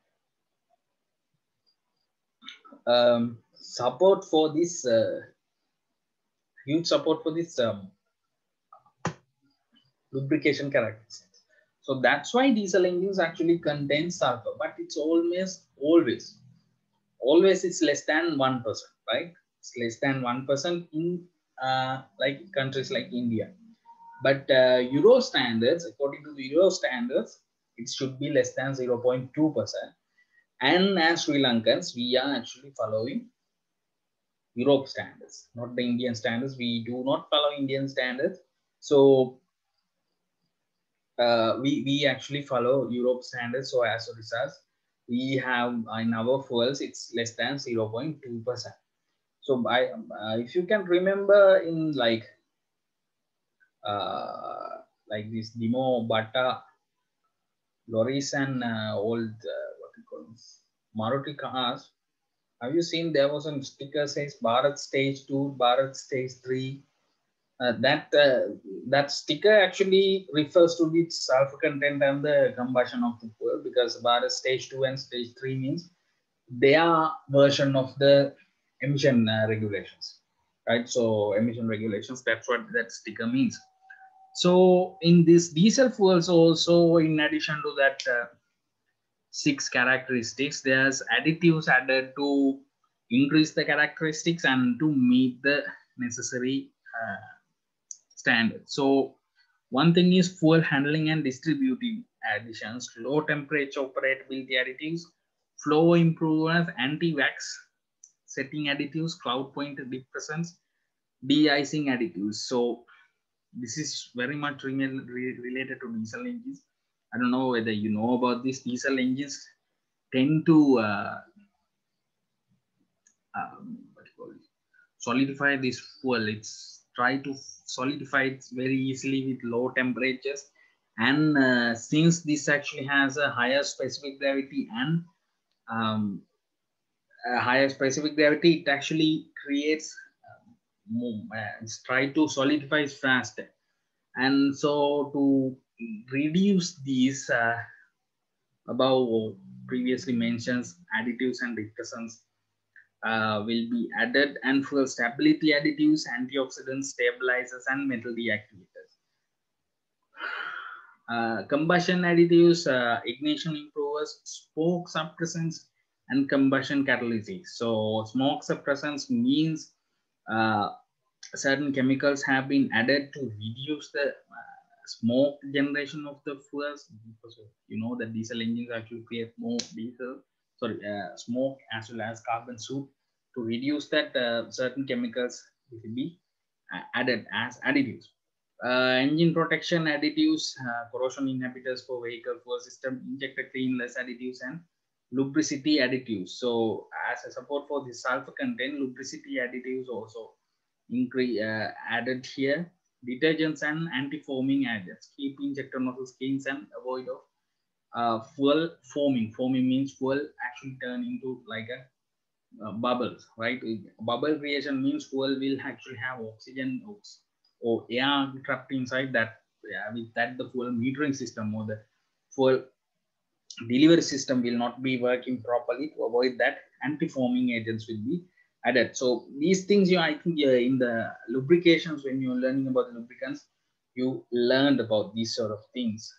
um, support for this, uh, huge support for this um, lubrication characteristics. So that's why diesel engines actually contain sulfur, but it's almost always, always it's less than one percent, right? It's less than one percent in uh, like countries like India. But uh, Euro standards, according to the Euro standards, it should be less than zero point two percent. And as Sri Lankans, we are actually following Europe standards, not the Indian standards. We do not follow Indian standards. So uh, we, we actually follow Europe standards. So as a result, we have in our fuels, it's less than zero point two percent. So I, uh, if you can remember in like, uh, like this Demo Bata lorries and uh, old, uh, what you call this, Maruti cars, have you seen there was a sticker says Bharat Stage two, Bharat Stage three? Uh, that uh, that sticker actually refers to the sulfur content and the combustion of the fuel, because Bharat Stage two and Stage three means their version of the emission uh, regulations, right? So emission regulations, that's what that sticker means. So in this diesel fuels also, in addition to that uh, six characteristics, there's additives added to increase the characteristics and to meet the necessary uh, standards. So one thing is fuel handling and distributing additions, low temperature operability additives, flow improvers, anti-wax setting additives, cloud point depressants, de-icing additives. So this is very much re re related to diesel engines. I don't know whether you know about this. Diesel engines tend to uh, um, what do you call it? solidify this fuel. It's try to solidify it very easily with low temperatures. And uh, since this actually has a higher specific gravity and um, a higher specific gravity, it actually creates more, uh, it's try to solidify faster. And so to reduce these uh, above previously mentioned additives and depressants uh, will be added, and fuel stability additives, antioxidants, stabilizers, and metal deactivators. Uh, combustion additives, uh, ignition improvers, smoke suppressants, and combustion catalysts. So smoke suppressants means uh, certain chemicals have been added to reduce the uh, smoke generation of the fuels, because you know that diesel engines actually create more diesel, sorry, uh, smoke as well as carbon soot. To reduce that, uh, certain chemicals will be uh, added as additives. Uh, engine protection additives, uh, corrosion inhibitors for vehicle fuel system, injector cleanless additives, and lubricity additives. So as a support for the sulfur content, lubricity additives also increase uh, added here. Detergents and anti-foaming agents keep injector nozzles clean and avoid of uh, fuel foaming. Foaming means fuel actually turn into like a uh, bubbles, right? Bubble creation means fuel will actually have oxygen or air trapped inside that. Yeah, with that the fuel metering system or the fuel delivery system will not be working properly. To avoid that, anti-foaming agents will be added. So these things, you I think uh, in the lubrications, when you're learning about the lubricants, you learned about these sort of things.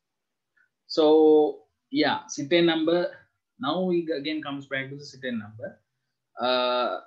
So yeah, cetane number. Now we again comes back to the cetane number. Uh,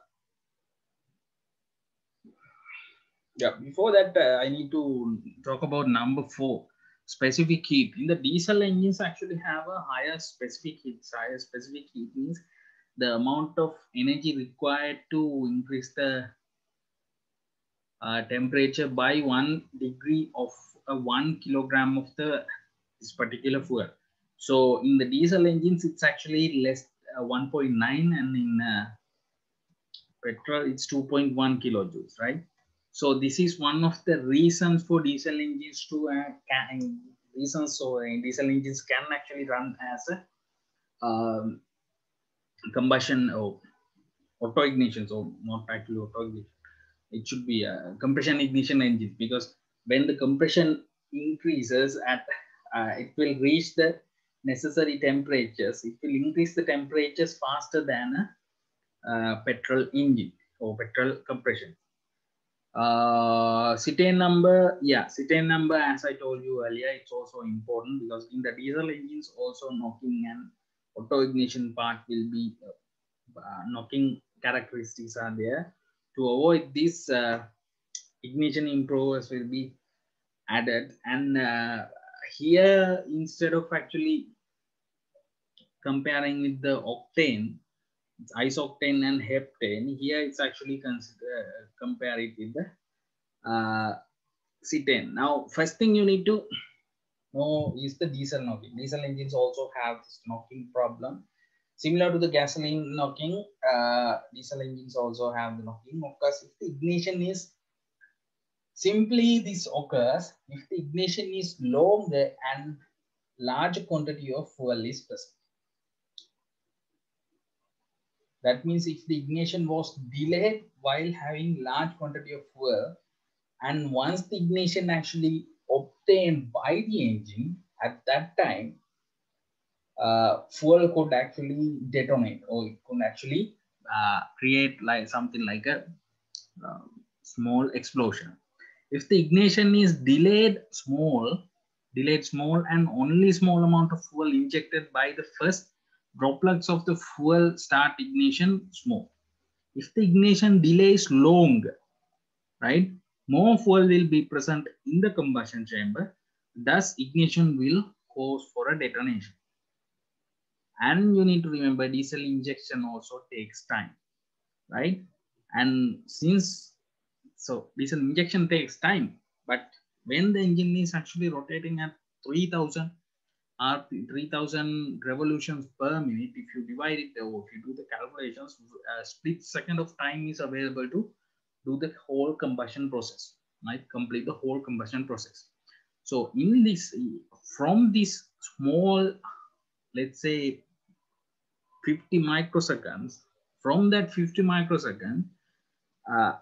yeah, before that, uh, I need to talk about number four, specific heat. In the diesel engines actually have a higher specific heat. Higher specific heat means the amount of energy required to increase the uh, temperature by one degree of uh, one kilogram of the this particular fuel. So in the diesel engines, it's actually less uh, one point nine, and in uh, petrol, it's two point one kilojoules, right? So this is one of the reasons for diesel engines to uh, can, reasons so uh, diesel engines can actually run as a um, combustion or auto ignition. So not actually auto ignition. It should be a compression ignition engine, because when the compression increases at uh, it will reach the necessary temperatures. It will increase the temperatures faster than a uh, petrol engine or petrol compression. Uh, cetane number, yeah, cetane number, as I told you earlier, it's also important because in the diesel engines also knocking and auto ignition part will be uh, knocking characteristics are there. To avoid this, uh, ignition improvers will be added, and uh, here instead of actually comparing with the octane, it's isoctane and heptane, here it's actually consider uh, compare it with the uh, cetane. Now first thing you need to know is the diesel knocking. Diesel engines also have this knocking problem. Similar to the gasoline knocking, uh, diesel engines also have the knocking because if the ignition is simply this occurs if the ignition is longer and large quantity of fuel is present. That means if the ignition was delayed while having large quantity of fuel, and once the ignition actually obtained by the engine, at that time, uh, fuel could actually detonate, or it could actually uh, create like something like a uh, small explosion. If the ignition is delayed small, delayed small and only small amount of fuel injected by the first droplets of the fuel start ignition small. If the ignition delay is long, right, more fuel will be present in the combustion chamber. Thus, ignition will cause for a detonation. And you need to remember diesel injection also takes time, right? And since, so diesel injection takes time, but when the engine is actually rotating at three thousand or three thousand revolutions per minute, if you divide it, or if you do the calculations, a split second of time is available to do the whole combustion process, right? Complete the whole combustion process. So in this, from this small, let's say fifty microseconds, from that fifty microsecond, uh,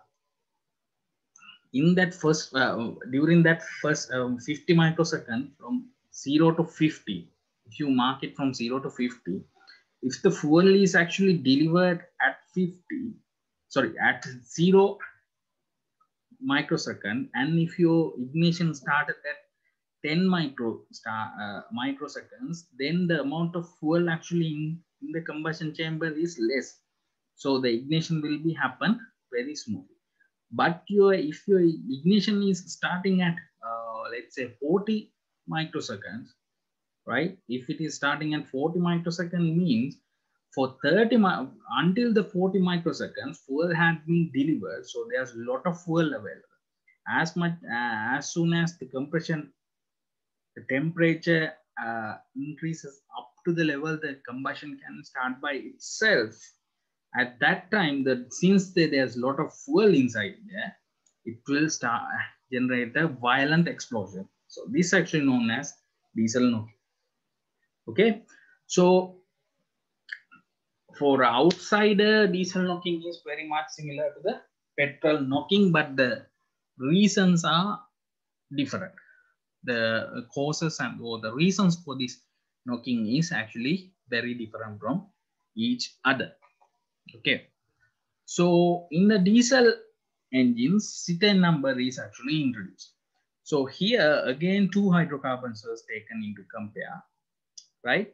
in that first, uh, during that first um, fifty microsecond, from zero to fifty, if you mark it from zero to fifty, if the fuel is actually delivered at fifty, sorry, at zero microsecond, and if your ignition started at ten micro star, uh, microseconds, then the amount of fuel actually in, in the combustion chamber is less. So the ignition will be happen very smoothly. But your, if your ignition is starting at, uh, let's say forty microseconds, right? If it is starting at forty microseconds, means for thirty, until the forty microseconds, fuel has been delivered. So there's a lot of fuel available. As much, uh, as soon as the compression, the temperature uh, increases up to the level that combustion can start by itself. At that time, that since there's a lot of fuel inside there, it will start generate a violent explosion. So this is actually known as diesel knocking. Okay, so for outsider, diesel knocking is very much similar to the petrol knocking, but the reasons are different. The causes and or the reasons for this knocking is actually very different from each other. Okay, so in the diesel engines, cetane number is actually introduced. So here again, two hydrocarbons are taken into compare, right?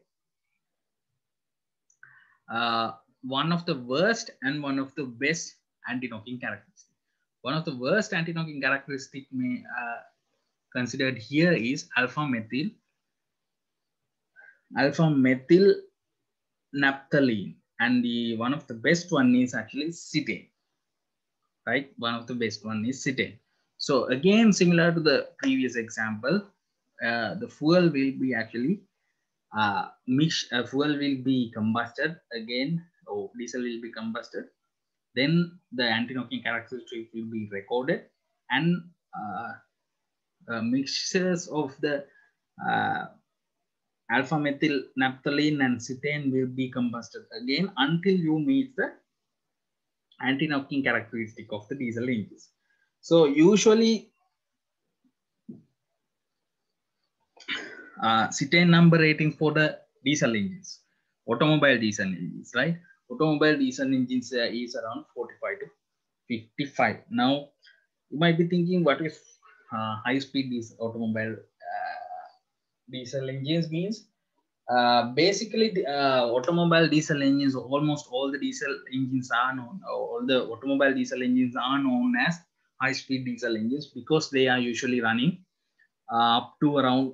Uh, one of the worst and one of the best anti-knocking characteristics. One of the worst anti-knocking characteristic may uh, considered here is alpha methyl alpha methyl naphthalene, and the one of the best one is actually cetane, right? One of the best one is cetane. So again, similar to the previous example, uh, the fuel will be actually uh, mix. Uh, fuel will be combusted again, or diesel will be combusted. Then the anti-knocking characteristic will be recorded, and uh, uh, mixtures of the uh, alpha methyl naphthalene and cetane will be combusted again until you meet the anti-knocking characteristic of the diesel engines. So usually uh, cetane number rating for the diesel engines, automobile diesel engines, right? Automobile diesel engines uh, is around forty-five to fifty-five. Now you might be thinking, what is uh, high-speed diesel automobile uh, diesel engines means? Uh, basically, the uh, automobile diesel engines, almost all the diesel engines are known, all the automobile diesel engines are known as high-speed diesel engines, because they are usually running uh, up to around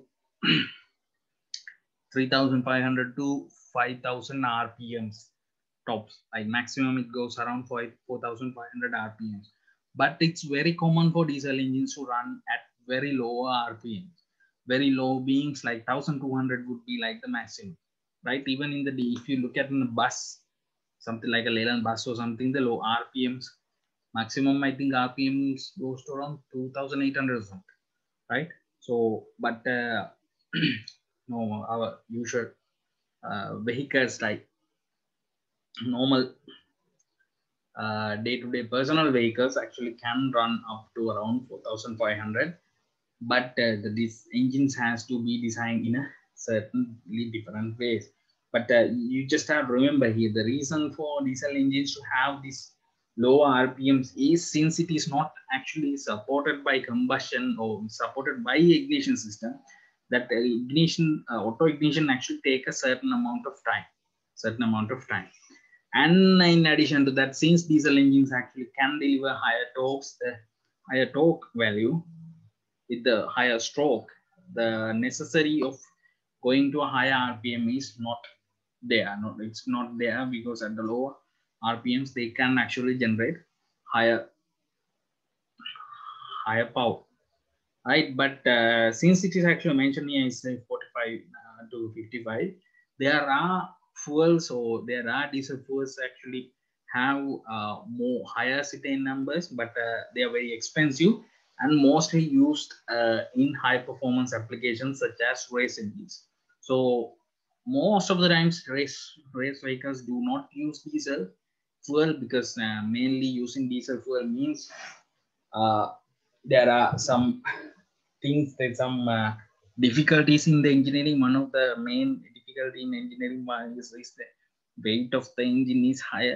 three thousand five hundred to five thousand R P Ms tops. Like maximum it goes around four thousand five hundred R P Ms. But it's very common for diesel engines to run at very low R P Ms. Very low beings like one thousand two hundred would be like the maximum, right? Even in the, if you look at in the bus, something like a Leyland bus or something, the low R P Ms, maximum I think R P Ms goes to around two thousand eight hundred or something, right? So, but uh, no, our usual uh, vehicles like normal uh, day-to-day personal vehicles actually can run up to around four thousand five hundred, but uh, the, these engines has to be designed in a certainly different ways. But uh, you just have to remember here, the reason for diesel engines to have this low R P Ms is since it is not actually supported by combustion or supported by ignition system, that uh, ignition, uh, auto ignition actually take a certain amount of time, certain amount of time. And in addition to that, since diesel engines actually can deliver higher torques, the higher torque value with the higher stroke, the necessary of going to a higher R P M is not there. No, it's not there because at the lower R P Ms they can actually generate higher higher power, right? But uh, since it is actually mentioned here is forty-five uh, to fifty-five, there are fuels or there are diesel fuels actually have uh, more higher cetane numbers, but uh, they are very expensive and mostly used uh, in high performance applications such as race engines. So most of the times race race vehicles do not use diesel fuel because uh, mainly using diesel fuel means uh, there are some things that some uh, difficulties in the engineering. One of the main difficulty in engineering is, is the weight of the engine is higher,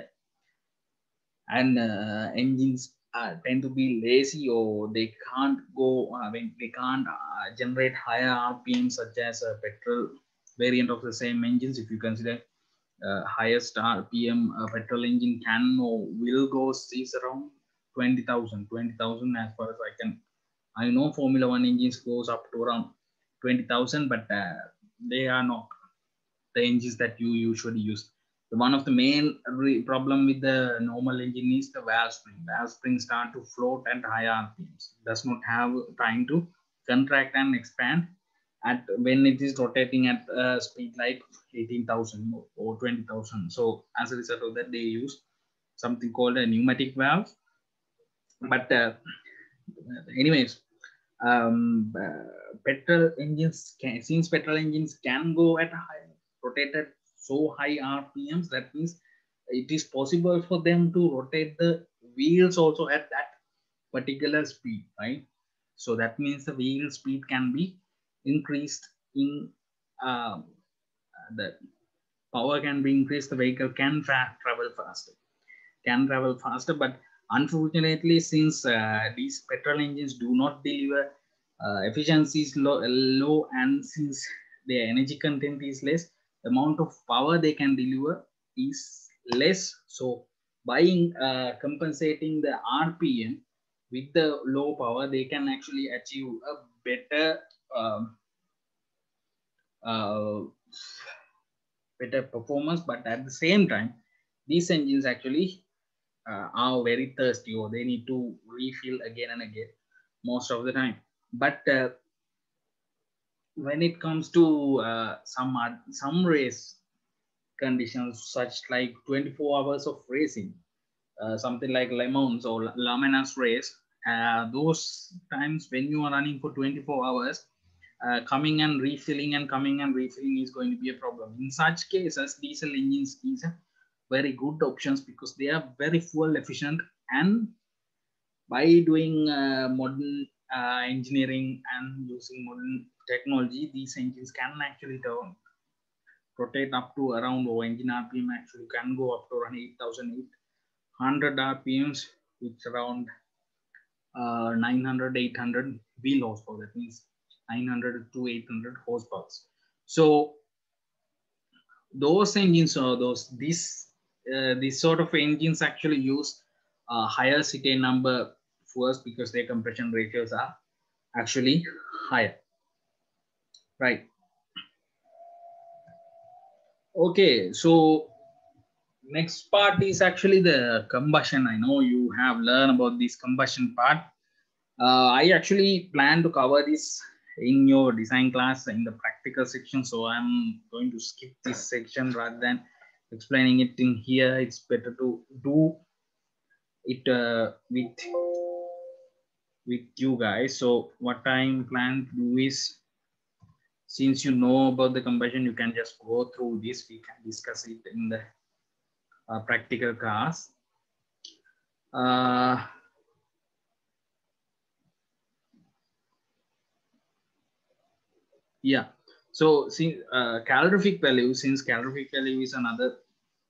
and uh, engines uh, tend to be lazy or they can't go uh, when they can't uh, generate higher R P M such as a petrol variant of the same engines. If you consider uh, highest R P M uh, petrol engine can or will go is around twenty thousand twenty thousand as far as I can I know. Formula One engines goes up to around twenty thousand, but uh, they are not the engines that you usually use. The one of the main problem with the normal engine is the valve spring. Valve spring start to float at higher R P Ms. Does not have time to contract and expand at when it is rotating at uh, speed like eighteen thousand or twenty thousand. So as a result of that, they use something called a pneumatic valve. But uh, anyways, um, uh, petrol engines can, since petrol engines can go at high rotated so high R P Ms, that means it is possible for them to rotate the wheels also at that particular speed, right? So that means the wheel speed can be increased in uh, the power can be increased. The vehicle can fa- travel faster, can travel faster, but unfortunately, since uh, these petrol engines do not deliver uh, efficiency is low, low, and since their energy content is less, the amount of power they can deliver is less. So by uh, compensating the R P M with the low power, they can actually achieve a better um, uh, better performance. But at the same time, these engines actually uh, are very thirsty or they need to refill again and again most of the time. But uh, when it comes to uh, some some race conditions such like twenty-four hours of racing, uh, something like Le Mans or La Menas race, uh, those times when you are running for twenty-four hours, uh, coming and refilling and coming and refilling is going to be a problem. In such cases, diesel engines is a very good options because they are very fuel efficient, and by doing uh, modern uh, engineering and using modern technology, these engines can actually turn, rotate up to around, or engine R P M actually can go up to around eight thousand eight hundred R P Ms, which around uh, nine hundred, eight hundred wheel horsepower. That means nine hundred to eight hundred horsepower. So those engines or those this uh, this sort of engines actually use uh, higher cetane number first because their compression ratios are actually higher, right? Okay, so next part is actually the combustion. I know you have learned about this combustion part. uh, I actually plan to cover this in your design class in the practical section, so I'm going to skip this section rather than explaining it in here. It's better to do it uh, with with you guys. So what I'm planning to do is, since you know about the combustion, you can just go through this. We can discuss it in the uh, practical class. Uh, yeah. So see, uh, calorific value, since calorific value is another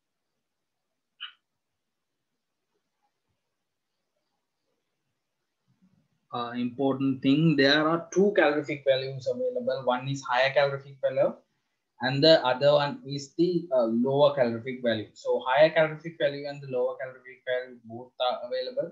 uh, important thing, there are two calorific values available. One is higher calorific value and the other one is the uh, lower calorific value. So higher calorific value and the lower calorific value both are available.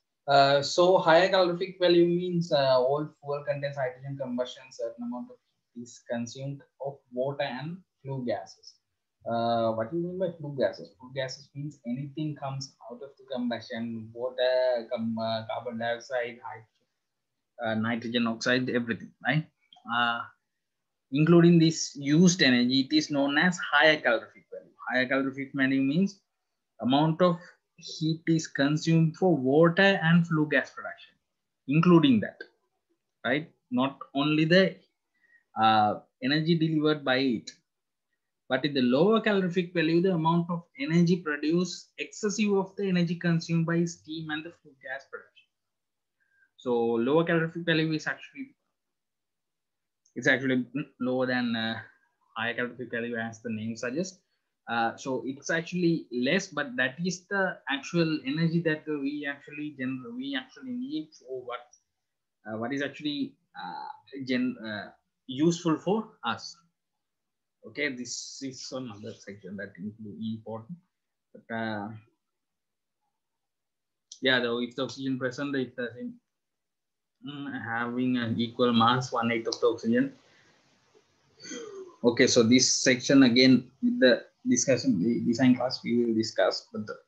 Uh, so higher calorific value means uh, all fuel contains hydrogen combustion, certain amount of is consumed of water and flue gases. Uh, what do you mean by flue gases? Flue gases means anything comes out of the combustion, water, com uh, carbon dioxide, hydrogen, uh, nitrogen oxide, everything, right? Uh, including this used energy, it is known as higher calorific value. Higher calorific value means amount of heat is consumed for water and flue gas production, including that, right? Not only the uh, energy delivered by it, but in the lower calorific value, the amount of energy produced excessive of the energy consumed by steam and the flue gas production. So lower calorific value is actually it's actually lower than uh, higher calorific value as the name suggests. Uh, so it's actually less, but that is the actual energy that we actually generate, we actually need for what uh, what is actually uh, gen, uh, useful for us. Okay, this is another section that is important. But uh, yeah, though if the oxygen present, if the mm, having an equal mass, one eighth of the oxygen. Okay, so this section again with the discussion, the design class we will discuss, but the,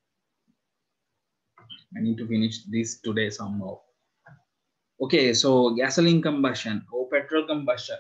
I need to finish this today somehow. Okay, so gasoline combustion or petrol combustion.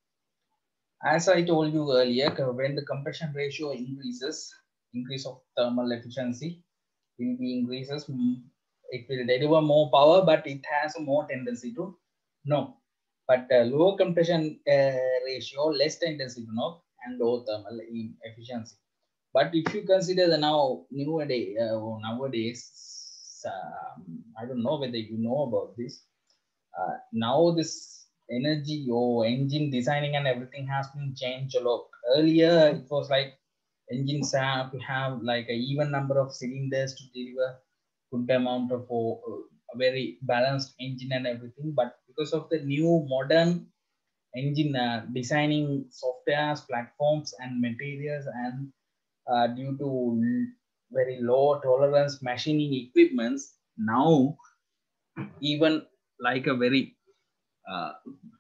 As I told you earlier, when the compression ratio increases, increase of thermal efficiency will be increases, it will deliver more power, but it has a more tendency to knock. But uh, lower compression uh, ratio, less tendency to knock, and low thermal efficiency. But if you consider the now nowadays, uh, nowadays, um, I don't know whether you know about this. Uh, now this energy or engine designing and everything has been changed a lot. Earlier, it was like engines have to have like a even number of cylinders to deliver good amount of uh, a very balanced engine and everything. But because of the new modern engine uh, designing softwares, platforms, and materials, and uh, due to very low tolerance machining equipments, now even like a very uh,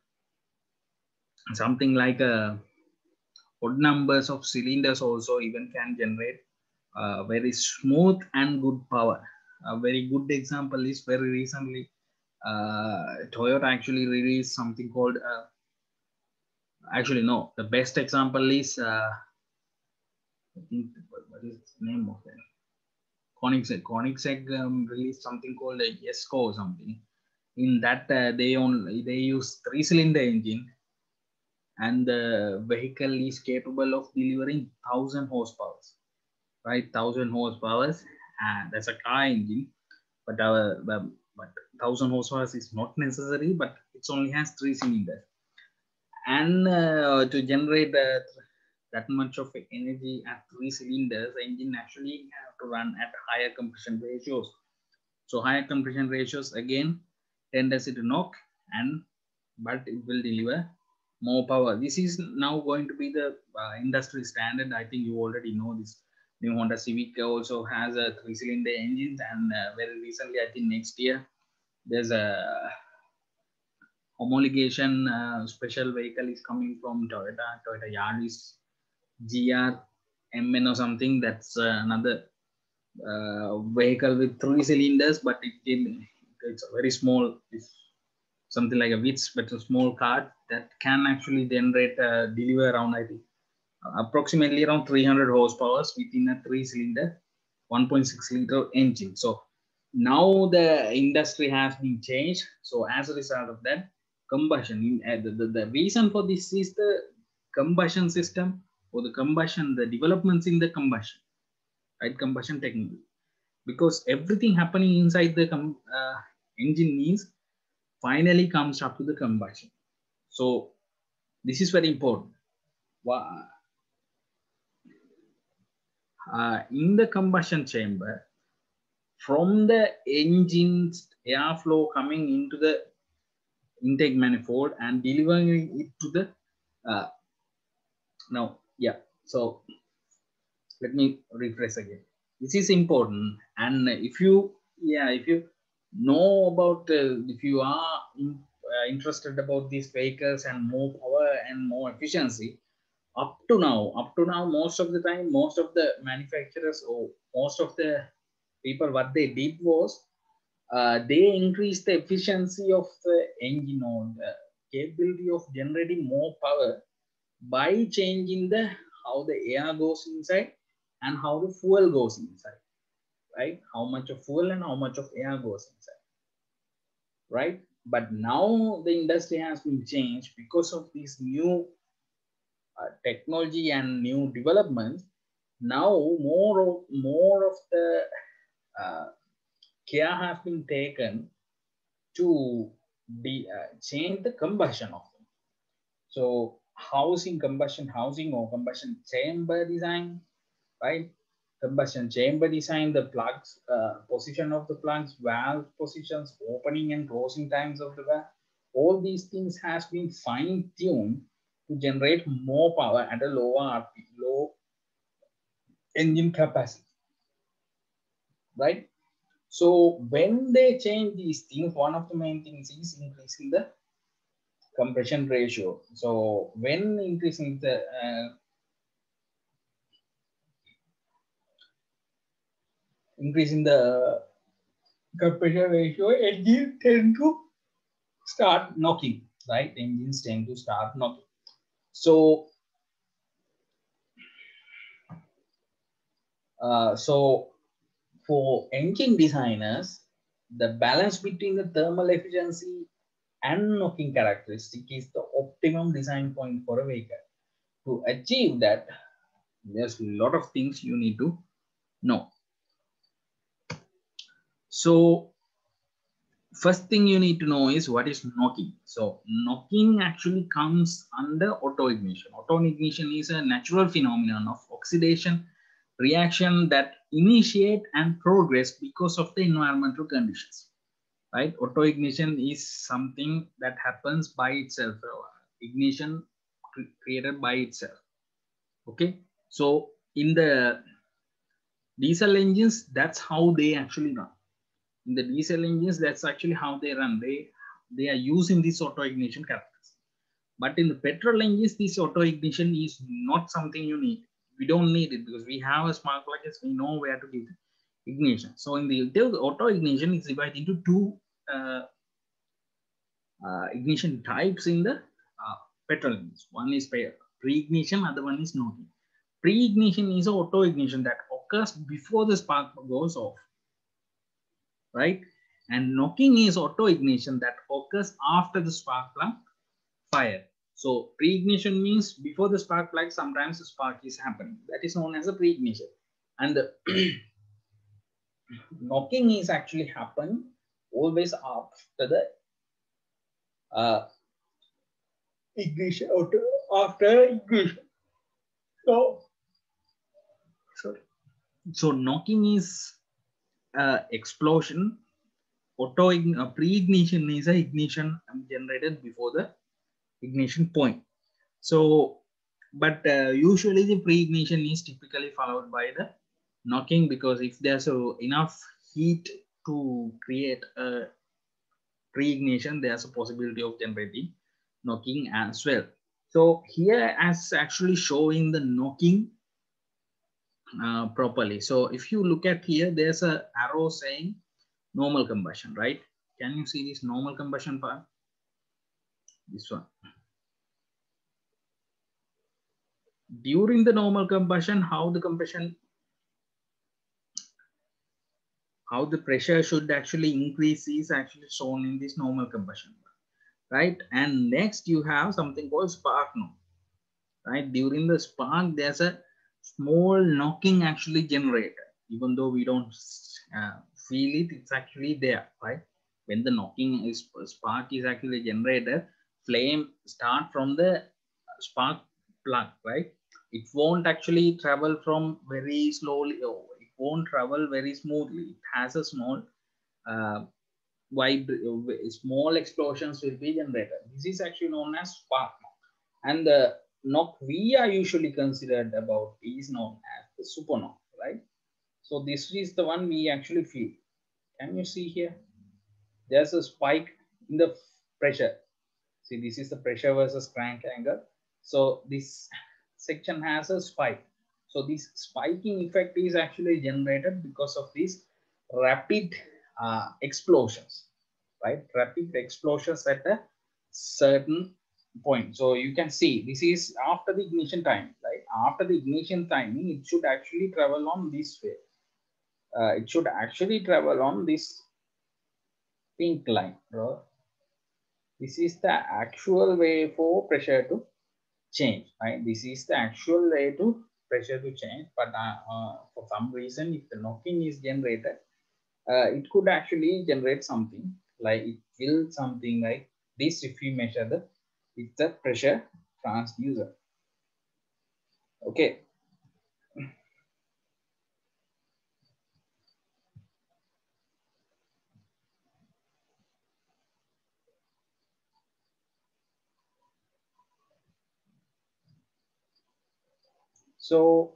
something like a odd numbers of cylinders also even can generate uh, very smooth and good power. A very good example is very recently uh, Toyota actually released something called uh, actually no the best example is uh, I think what is the name of that Koenigsegg. Koenigsegg um, released something called a Jesko or something. In that uh, they only they use three cylinder engine, and the vehicle is capable of delivering one thousand horsepower, right? one thousand horsepower, and that's a car engine, but our but one thousand horsepower is not necessary, but it only has three cylinders, and uh, to generate uh, that much of energy at three cylinders, the engine actually have to run at higher compression ratios. So higher compression ratios again tendency to knock, and but it will deliver more power. This is now going to be the uh, industry standard. I think you already know this. New Honda Civic also has a three-cylinder engines, and uh, very recently, I think next year, there's a homologation uh, special vehicle is coming from Toyota, Toyota Yaris G R M N or something. That's uh, another uh, vehicle with three cylinders, but it can, it's a very small, it's something like a Vitz, but a small car that can actually generate, uh, deliver around, I think, approximately around three hundred horsepower within a three cylinder, one point six liter engine. So now the industry has been changed. So as a result of that, combustion, uh, the, the, the reason for this is the combustion system or the combustion, the developments in the combustion, right? Combustion technology. Because everything happening inside the uh, engine means finally comes up to the combustion. So this is very important. Uh, in the combustion chamber, from the engine's airflow coming into the intake manifold and delivering it to the uh, now yeah so let me rephrase again. This is important, and if you yeah if you know about uh, if you are in, uh, interested about these vehicles and more power and more efficiency. Up to now, up to now, most of the time, most of the manufacturers or most of the people, what they did was uh, they increased the efficiency of the engine or the capability of generating more power by changing the how the air goes inside and how the fuel goes inside, right? How much of fuel and how much of air goes inside, right? But now the industry has been changed because of these new uh, technology and new developments. Now more of, more of the uh, care has been taken to be, uh, change the combustion of them. So housing, combustion housing or combustion chamber design, right? Combustion chamber design, the plugs, uh, position of the plugs, valve positions, opening and closing times of the valve. All these things has been fine tuned to generate more power at a lower R P, low engine capacity, right? So when they change these things, one of the main things is increasing the compression ratio. So when increasing the uh, increasing the compression ratio, engine tend to start knocking, right? Engines tend to start knocking. So, uh, so for engine designers, the balance between the thermal efficiency and knocking characteristic is the optimum design point for a vehicle. To achieve that, there's a lot of things you need to know. So first thing you need to know is what is knocking. So knocking actually comes under auto ignition. Auto ignition is a natural phenomenon of oxidation reaction that initiate and progress because of the environmental conditions, right? Auto ignition is something that happens by itself, ignition created by itself. Okay, so in the diesel engines, that's how they actually run. In the diesel engines, that's actually how they run. They they are using this auto ignition characters. But in the petrol engines, this auto ignition is not something you need. We don't need it because we have a spark plug. We know where to give ignition. So in the auto ignition, it's divided into two uh, uh, ignition types in the uh, petrol engines. One is pre-ignition, other one is knocking. Pre-ignition is auto ignition that occurs before the spark goes off, right? And knocking is auto ignition that occurs after the spark plug fire. So pre-ignition means before the spark plug, sometimes the spark is happening. That is known as a pre-ignition. And the knocking is actually happen always after the uh, ignition, auto, after ignition. So, sorry. So knocking is uh, explosion. Auto uh, pre-ignition is a ignition generated before the ignition point. So, but uh, usually the pre-ignition is typically followed by the knocking, because if there's a, enough heat to create a pre-ignition, there's a possibility of generating knocking as well. So here as actually showing the knocking uh, properly. So if you look at here, there's a arrow saying normal combustion, right? Can you see this normal combustion part? This one. During the normal combustion, how the combustion, how the pressure should actually increase is actually shown in this normal combustion, right? And next you have something called spark knock, right? During the spark, there's a small knocking actually generated, even though we don't uh, feel it, it's actually there, right? When the knocking is spark is actually generated, flame start from the spark plug, right? It won't actually travel from very slowly, oh, it won't travel very smoothly. It has a small uh, wide, small explosions will be generated. This is actually known as spark knock. And the knock we are usually considered about is known as the super knock, right? So this is the one we actually feel. Can you see here? There's a spike in the pressure. See, this is the pressure versus crank angle. So this section has a spike. So this spiking effect is actually generated because of these rapid uh, explosions, right? Rapid explosions at a certain point. So you can see this is after the ignition time, right? After the ignition timing, it should actually travel on this way. Uh, it should actually travel on this pink line, bro. This is the actual way for pressure to change, right? This is the actual way to pressure to change, but uh, uh, for some reason, if the knocking is generated, uh, it could actually generate something like it will something like this if we measure the with the pressure transducer. Okay. So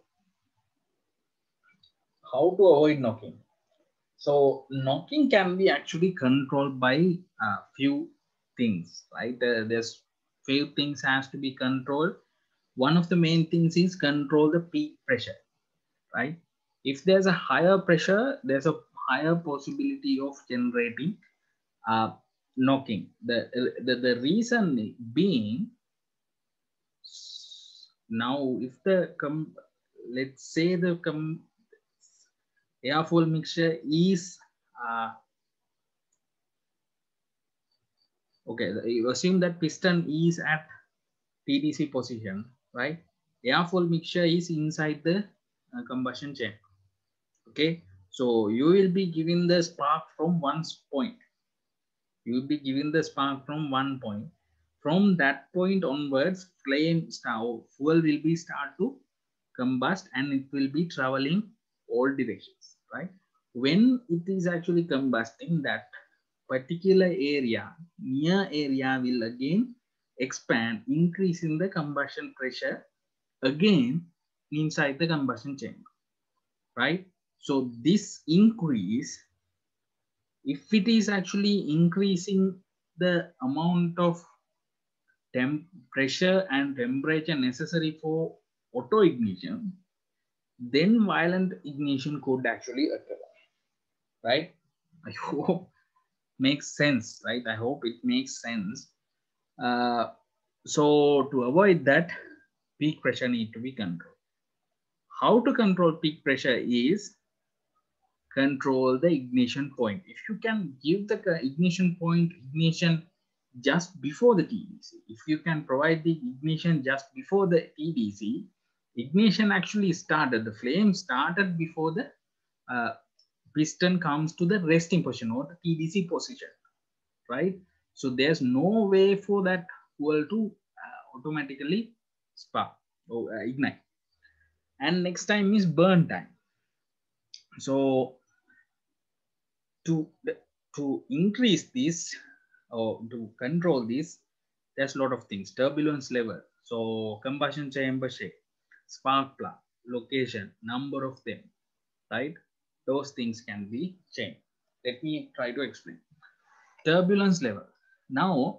how to avoid knocking? So knocking can be actually controlled by a uh, few things, right? Uh, there's few things has to be controlled. One of the main things is control the peak pressure, right? If there's a higher pressure, there's a higher possibility of generating uh, knocking. The, the, the reason being, now if the, com let's say the com air-fuel mixture is, uh, okay, you assume that piston is at T D C position, right? Air-fuel mixture is inside the uh, combustion chamber. Okay, so you will be given the spark from one point. You will be given the spark from one point. From that point onwards, flame start, fuel will be start to combust and it will be traveling all directions, right? When it is actually combusting, that particular area, near area will again expand, increasing the combustion pressure again inside the combustion chamber, right? So this increase, if it is actually increasing the amount of temp pressure and temperature necessary for auto ignition, then violent ignition could actually occur, right? I hope makes sense, right? I hope it makes sense. Uh, so to avoid that, peak pressure need to be controlled. How to control peak pressure is control the ignition point. If you can give the ignition point ignition just before the T D C, if you can provide the ignition just before the T D C, ignition actually started, the flame started before the uh, piston comes to the resting position or the T D C position, right? So there's no way for that fuel to uh, automatically spark or uh, ignite. And next time is burn time. So to to increase this or to control this, there's a lot of things. Turbulence level, so combustion chamber shape, spark plug, location, number of them, right? Those things can be changed. Let me try to explain. Turbulence level. Now,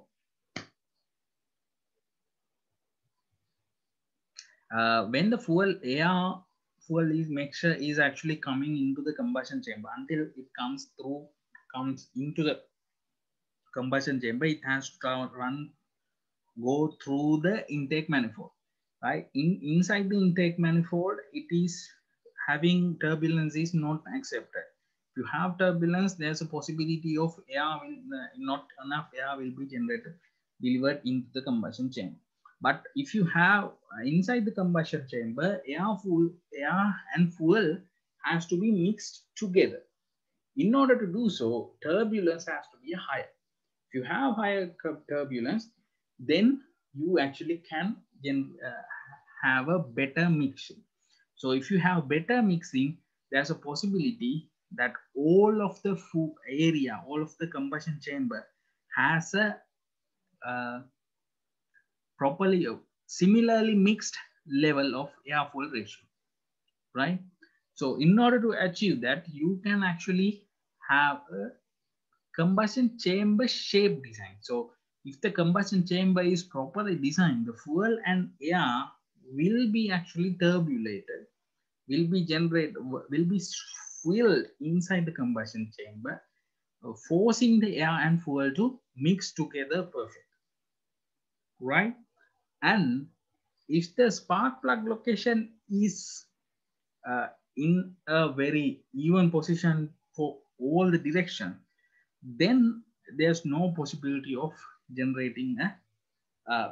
uh, when the fuel air fuel is mixture is actually coming into the combustion chamber, until it comes through comes into the combustion chamber, it has to run go through the intake manifold, right? In inside the intake manifold, it is having turbulence is not accepted. If you have turbulence, there's a possibility of air will uh, not enough air will be generated delivered into the combustion chamber. But if you have uh, inside the combustion chamber, air full air and fuel has to be mixed together. In order to do so, turbulence has to be higher. If you have higher turbulence, then you actually can uh, have a better mixing. So if you have better mixing, there's a possibility that all of the food area, all of the combustion chamber has a uh, properly similarly mixed level of air fuel ratio, right? So in order to achieve that, you can actually have a combustion chamber shape design. So if the combustion chamber is properly designed, the fuel and air will be actually turbulated, will be generated, will be filled inside the combustion chamber, forcing the air and fuel to mix together perfectly, right? And if the spark plug location is uh, in a very even position for all the direction, then there's no possibility of generating a uh,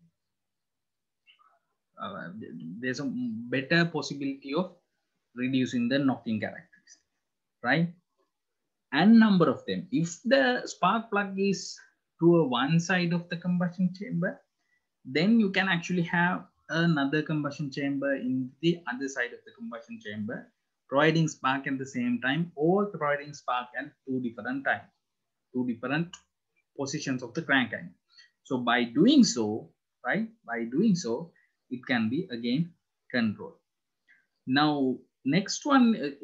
uh, there's a better possibility of reducing the knocking characteristics, right? And number of them. If the spark plug is to a one side of the combustion chamber, then you can actually have another combustion chamber in the other side of the combustion chamber, providing spark at the same time or providing spark at two different times, two different positions of the crank angle. So by doing so, right, by doing so, it can be again controlled. Now, next one, uh,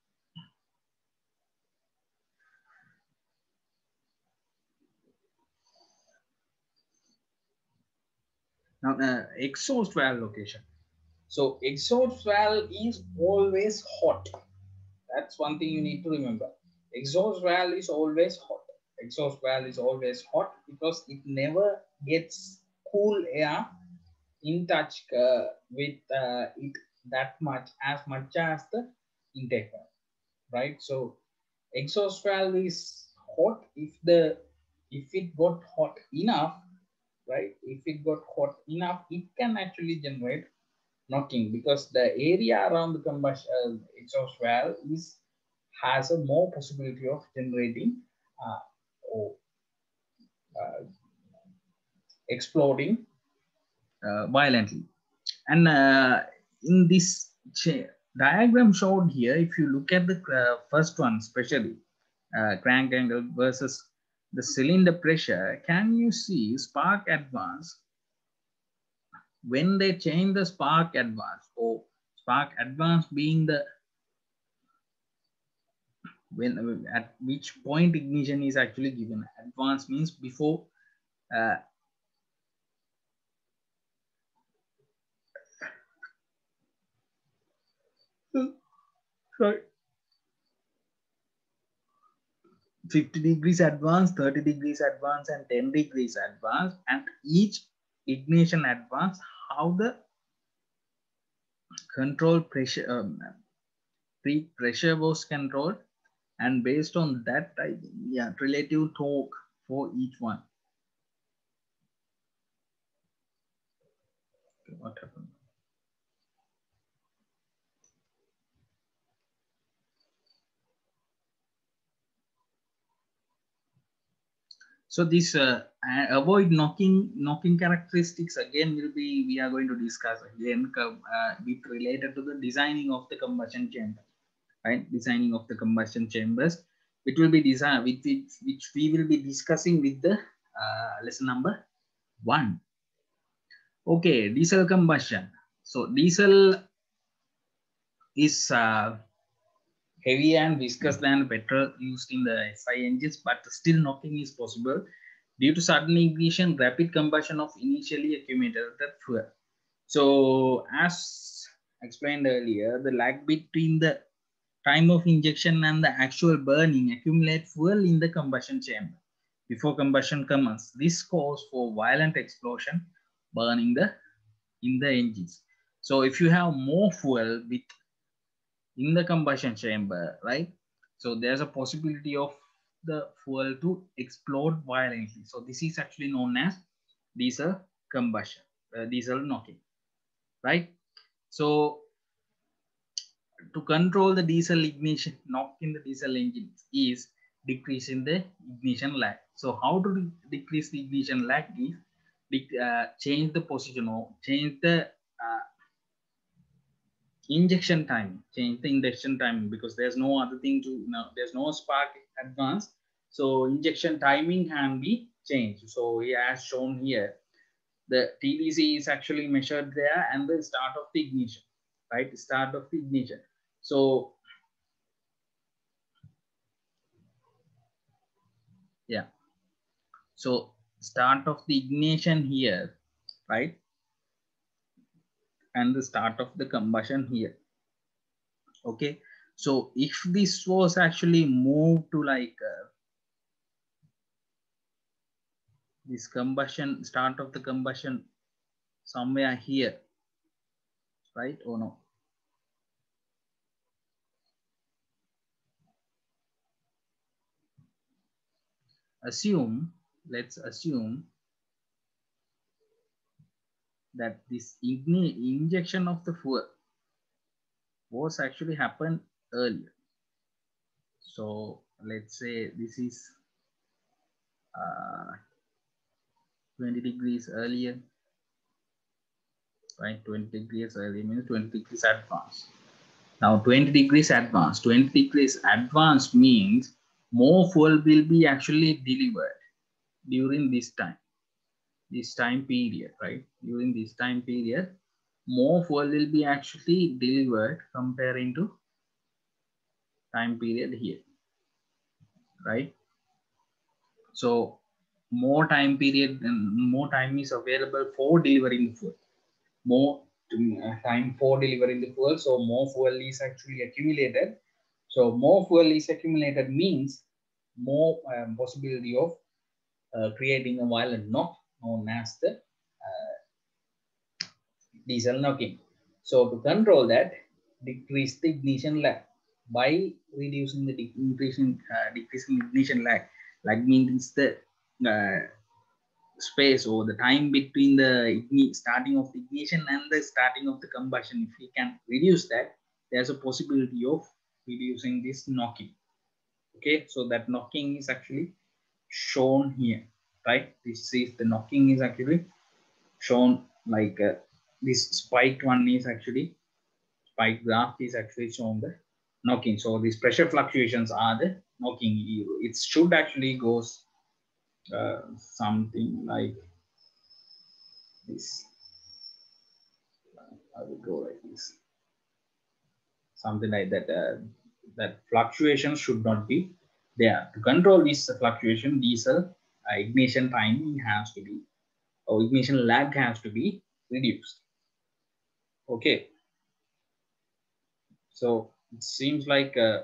now uh, exhaust valve location. So exhaust valve is always hot. That's one thing you need to remember. Exhaust valve is always hot. Exhaust valve is always hot because it never gets cool air in touch uh, with uh, it that much as much as the intake valve, right? So exhaust valve is hot if the if it got hot enough, right? If it got hot enough, it can actually generate knocking because the area around the combustion uh, exhaust valve is has a more possibility of generating uh, or uh, exploding uh, violently. And uh, in this diagram shown here, if you look at the uh, first one, especially uh, crank angle versus the cylinder pressure, can you see spark advance when they change the spark advance, or spark advance being the when at which point ignition is actually given. Advance means before uh, sorry, fifty degrees advance, thirty degrees advance, and ten degrees advance, and each ignition advance, how the control pressure um, pre pressure was controlled, and based on that, I, yeah, relative torque for each one. Okay, what happened? So this uh, avoid knocking knocking characteristics again will be, we are going to discuss again uh, with related to the designing of the combustion chamber, right? Designing of the combustion chambers, it will be designed with which, which we will be discussing with the uh, lesson number one. Okay, diesel combustion. So diesel is uh, heavier and viscous than petrol used in the S I engines, but still knocking is possible due to sudden ignition, rapid combustion of initially accumulated fuel. So as explained earlier, the lag between the time of injection and the actual burning accumulate fuel in the combustion chamber before combustion commences. This calls for violent explosion burning the in the engines. So if you have more fuel with in the combustion chamber, right? So there's a possibility of the fuel to explode violently. So this is actually known as diesel combustion, uh, diesel knocking, right? So to control the diesel ignition knock in the diesel engine is decreasing the ignition lag. So how to decrease the ignition lag is uh, change the position or change the uh, injection time, change the injection time, because there's no other thing to, you know, there's no spark advance, so injection timing can be changed. So yeah, as shown here, the T D C is actually measured there and the start of the ignition, right? Start of the ignition. So yeah, so start of the ignition here, right? And the start of the combustion here. Okay, so if this was actually moved to like uh, this combustion, start of the combustion somewhere here, right? Or no? Assume, let's assume that this injection of the fuel was actually happened earlier. So let's say this is uh, twenty degrees earlier, right? twenty degrees earlier means twenty degrees advance. Now twenty degrees advance, twenty degrees advance means more fuel will be actually delivered during this time, this time period, right? During this time period, more fuel will be actually delivered comparing to time period here, right? So more time period and more time is available for delivering the fuel, more time for delivering the fuel, so more fuel is actually accumulated. So more fuel is accumulated means more um, possibility of uh, creating a violent knock known as the uh, diesel knocking. So to control that, decrease the ignition lag by reducing the increasing uh, decreasing ignition lag. Lag means the uh, space or the time between the starting of the ignition and the starting of the combustion. If we can reduce that, there's a possibility of reducing this knocking. Okay, so that knocking is actually shown here, right? This is the knocking is actually shown like uh, this spiked one is actually spike graph is actually shown the knocking. So these pressure fluctuations are the knocking. It should actually goes uh, something like this. I will go like this, something like that. Uh, that fluctuation should not be there. To control this fluctuation, diesel uh, ignition timing has to be, or ignition lag has to be reduced. Okay, so it seems like uh,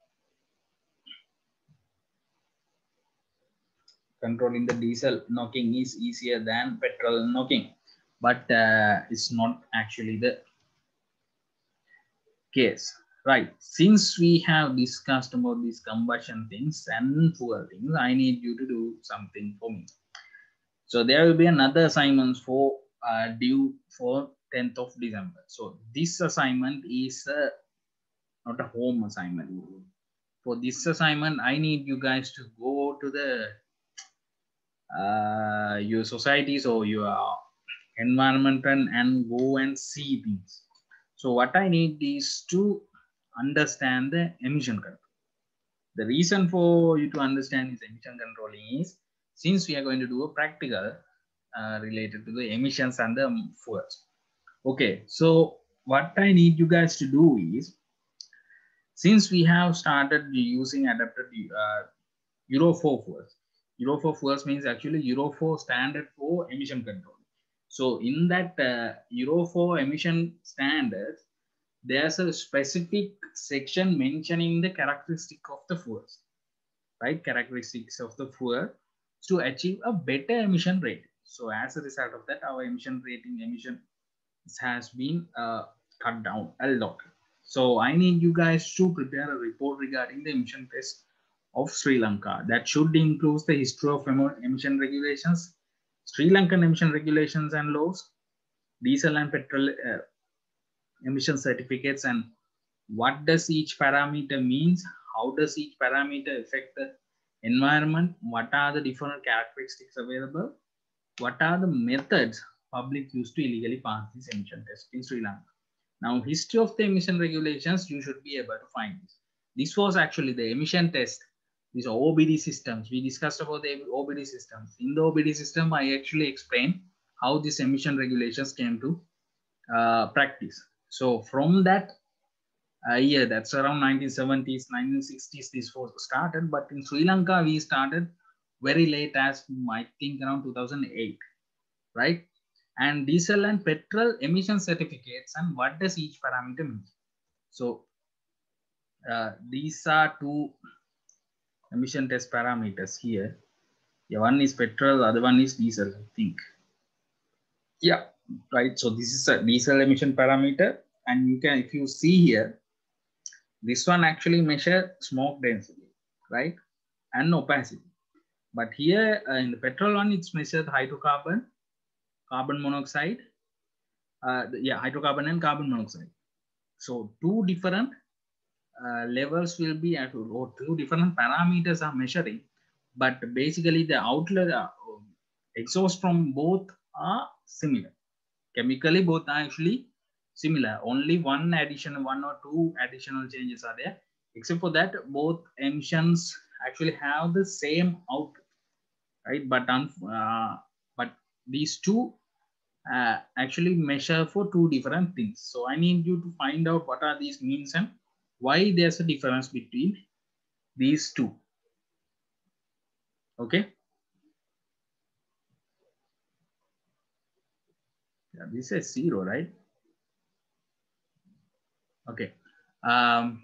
controlling the diesel knocking is easier than petrol knocking, but uh, it's not actually the case, right? Since we have discussed about these combustion things and fuel things, I need you to do something for me. So there will be another assignment for uh, due for tenth of December. So this assignment is uh, not a home assignment. For this assignment, I need you guys to go to the uh, your societies or your environment and, and go and see things. So what I need is to understand the emission control. The reason for you to understand this emission controlling is, since we are going to do a practical uh, related to the emissions and the fuels. Okay, so what I need you guys to do is, since we have started using adapted uh, Euro four fuels, Euro four fuels means actually Euro four standard for emission control. So in that uh, Euro four emission standards, there's a specific section mentioning the characteristic of the fuels, right? Characteristics of the fuel to achieve a better emission rate. So as a result of that, our emission rating emission has been uh, cut down a lot. So I need you guys to prepare a report regarding the emission test of Sri Lanka. That should include the history of emission regulations, Sri Lankan emission regulations and laws, diesel and petrol uh, emission certificates, and what does each parameter means, how does each parameter affect the environment, what are the different characteristics available, what are the methods public used to illegally pass this emission test in Sri Lanka. Now, history of the emission regulations, you should be able to find this. This was actually the emission test, these O B D systems. We discussed about the O B D systems. In the O B D system, I actually explained how these emission regulations came to uh, practice. So from that uh, year, that's around nineteen seventies, nineteen sixties, this was started. But in Sri Lanka, we started very late as I think around two thousand eight, right? And diesel and petrol emission certificates, and what does each parameter mean? So uh, these are two emission test parameters here. Yeah, one is petrol, other one is diesel, I think. Yeah, right. So this is a diesel emission parameter, and you can, if you see here, this one actually measure smoke density, right, and opacity. But here uh, in the petrol one, it's measured hydrocarbon, carbon monoxide, uh, yeah, hydrocarbon and carbon monoxide. So two different uh, levels will be at, or two different parameters are measuring, but basically the outlet uh, exhaust from both are similar. Chemically, both are actually similar. Only one additional, one or two additional changes are there. Except for that, both emissions actually have the same output, right? But uh, but these two uh, actually measure for two different things. So I need you to find out what are these means and why there's a difference between these two. Okay. Yeah, this is zero, right? Okay. Um,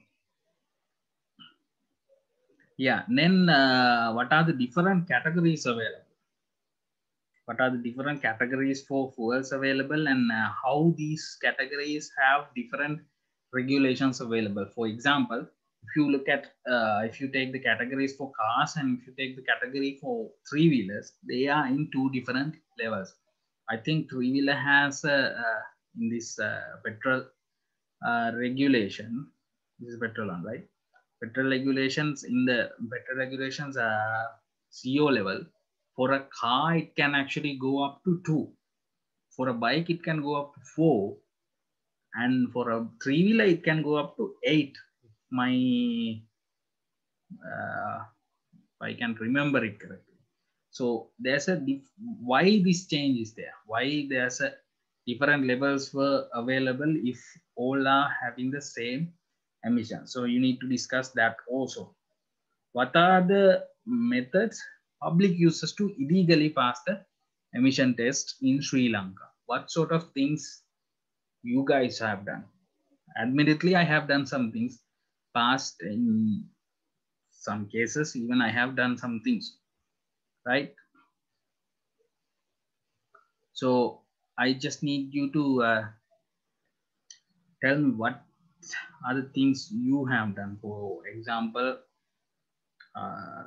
yeah. Then uh, what are the different categories available? What are the different categories for fuels available, and uh, how these categories have different regulations available? For example, if you look at, uh, if you take the categories for cars and if you take the category for three wheelers, they are in two different levels. I think three wheeler has uh, uh, in this uh, petrol uh, regulation. This is petrol one, right? Petrol regulations, in the petrol regulations uh, C O level. For a car, it can actually go up to two. For a bike, it can go up to four. And for a three wheeler, it can go up to eight. My, uh, I can remember it correctly. So there's a why this change is there. Why there's a different levels were available if all are having the same emission. So you need to discuss that also. What are the methods public uses to illegally pass the emission test in Sri Lanka? What sort of things you guys have done? Admittedly, I have done some things past in some cases, even I have done some things, right? So I just need you to uh, tell me what are the things you have done. For example, uh,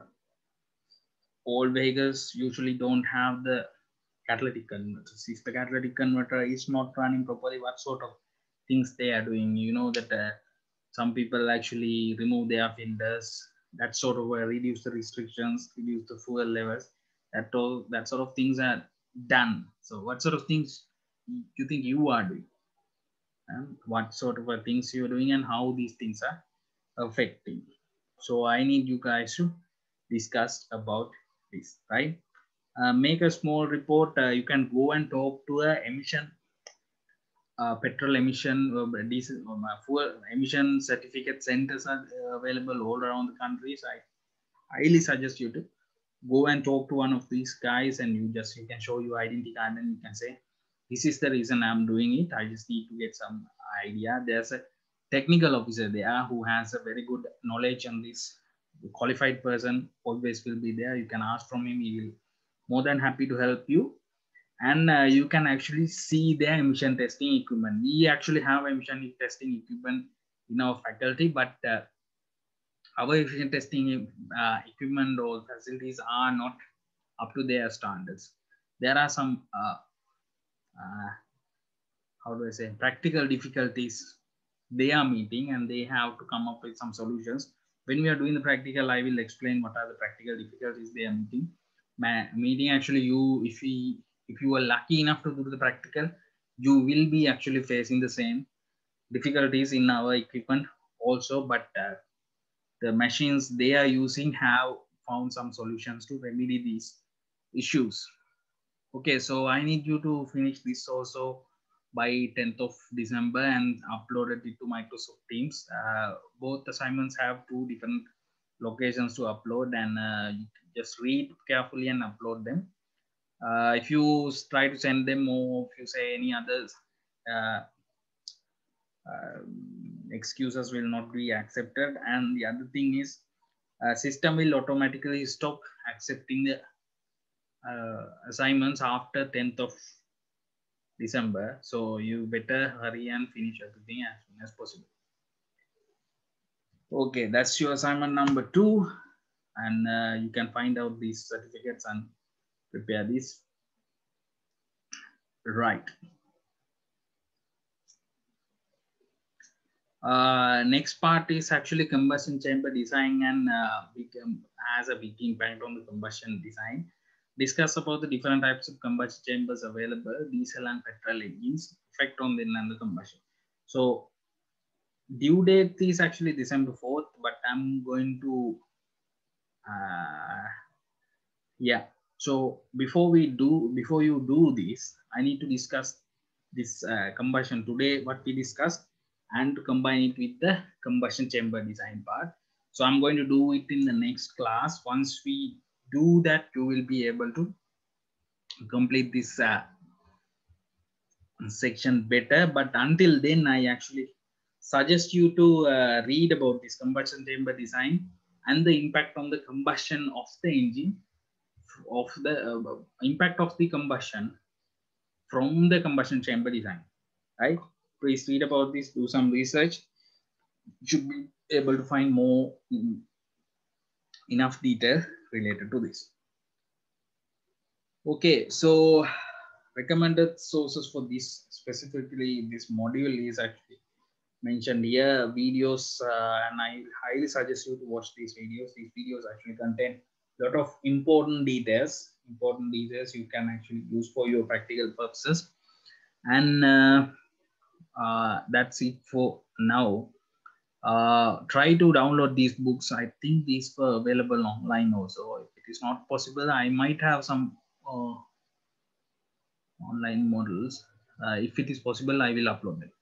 old vehicles usually don't have the catalytic converters. If the catalytic converter is not running properly, what sort of things they are doing? You know that uh, some people actually remove their filters. That sort of uh, reduce the restrictions, reduce the fuel levels. That all that sort of things are done. So, what sort of things you think you are doing? And what sort of uh, things you're doing, and how these things are affecting? So, I need you guys to discuss about this, right? Uh, make a small report. Uh, you can go and talk to a emission, uh, petrol emission, uh, diesel, um, uh, fuel emission certificate centers are uh, available all around the countries. I highly suggest you to go and talk to one of these guys, and you just you can show your identity card and you can say, this is the reason I'm doing it. I just need to get some idea. There's a technical officer there who has a very good knowledge on this. The qualified person always will be there. You can ask from him. He will more than happy to help you. And uh, you can actually see their emission testing equipment. We actually have emission testing equipment in our faculty, but uh, our emission testing uh, equipment or facilities are not up to their standards. There are some, uh, uh, how do I say, practical difficulties they are meeting, and they have to come up with some solutions. When we are doing the practical, I will explain what are the practical difficulties they are meeting. Meeting actually, you if we if you are lucky enough to do the practical, you will be actually facing the same difficulties in our equipment also. But uh, the machines they are using have found some solutions to remedy these issues. Okay, so I need you to finish this also by tenth of December and uploaded it to Microsoft Teams. Uh, both assignments have two different locations to upload, and uh, you just read carefully and upload them. Uh, if you try to send them, or if you say any others, uh, uh, excuses will not be accepted. And the other thing is, uh, system will automatically stop accepting the uh, assignments after tenth of December. So you better hurry and finish everything as soon as possible. Okay, that's your assignment number two. And uh, you can find out these certificates and prepare this. Right. Uh, next part is actually combustion chamber design and uh, become, has a big impact on the combustion design. Discuss about the different types of combustion chambers available, diesel and petrol engines, effect on the, on the combustion. So due date is actually December fourth, but I'm going to, uh, yeah. So before we do, before you do this, I need to discuss this uh, combustion today, what we discussed, and to combine it with the combustion chamber design part. So I'm going to do it in the next class. Once we do that, you will be able to complete this uh, section better. But until then, I actually suggest you to uh, read about this combustion chamber design and the impact on the combustion of the engine, of the uh, impact of the combustion from the combustion chamber design, right? Please read about this, do some research. You should be able to find more mm, enough detail related to this. Okay, so recommended sources for this, specifically this module, is actually mentioned here, videos, uh, and I highly suggest you to watch these videos. These videos actually contain a lot of important details, important details you can actually use for your practical purposes. And uh, uh, that's it for now. Uh, try to download these books. I think these were available online also. If it is not possible, I might have some uh, online models. Uh, if it is possible, I will upload them.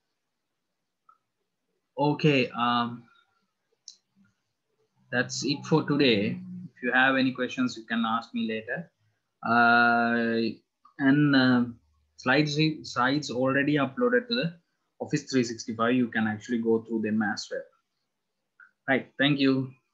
Okay, um, that's it for today. If you have any questions, you can ask me later. Uh, and uh, slides, slides already uploaded to the Office three sixty-five. You can actually go through them as well. Right. Thank you.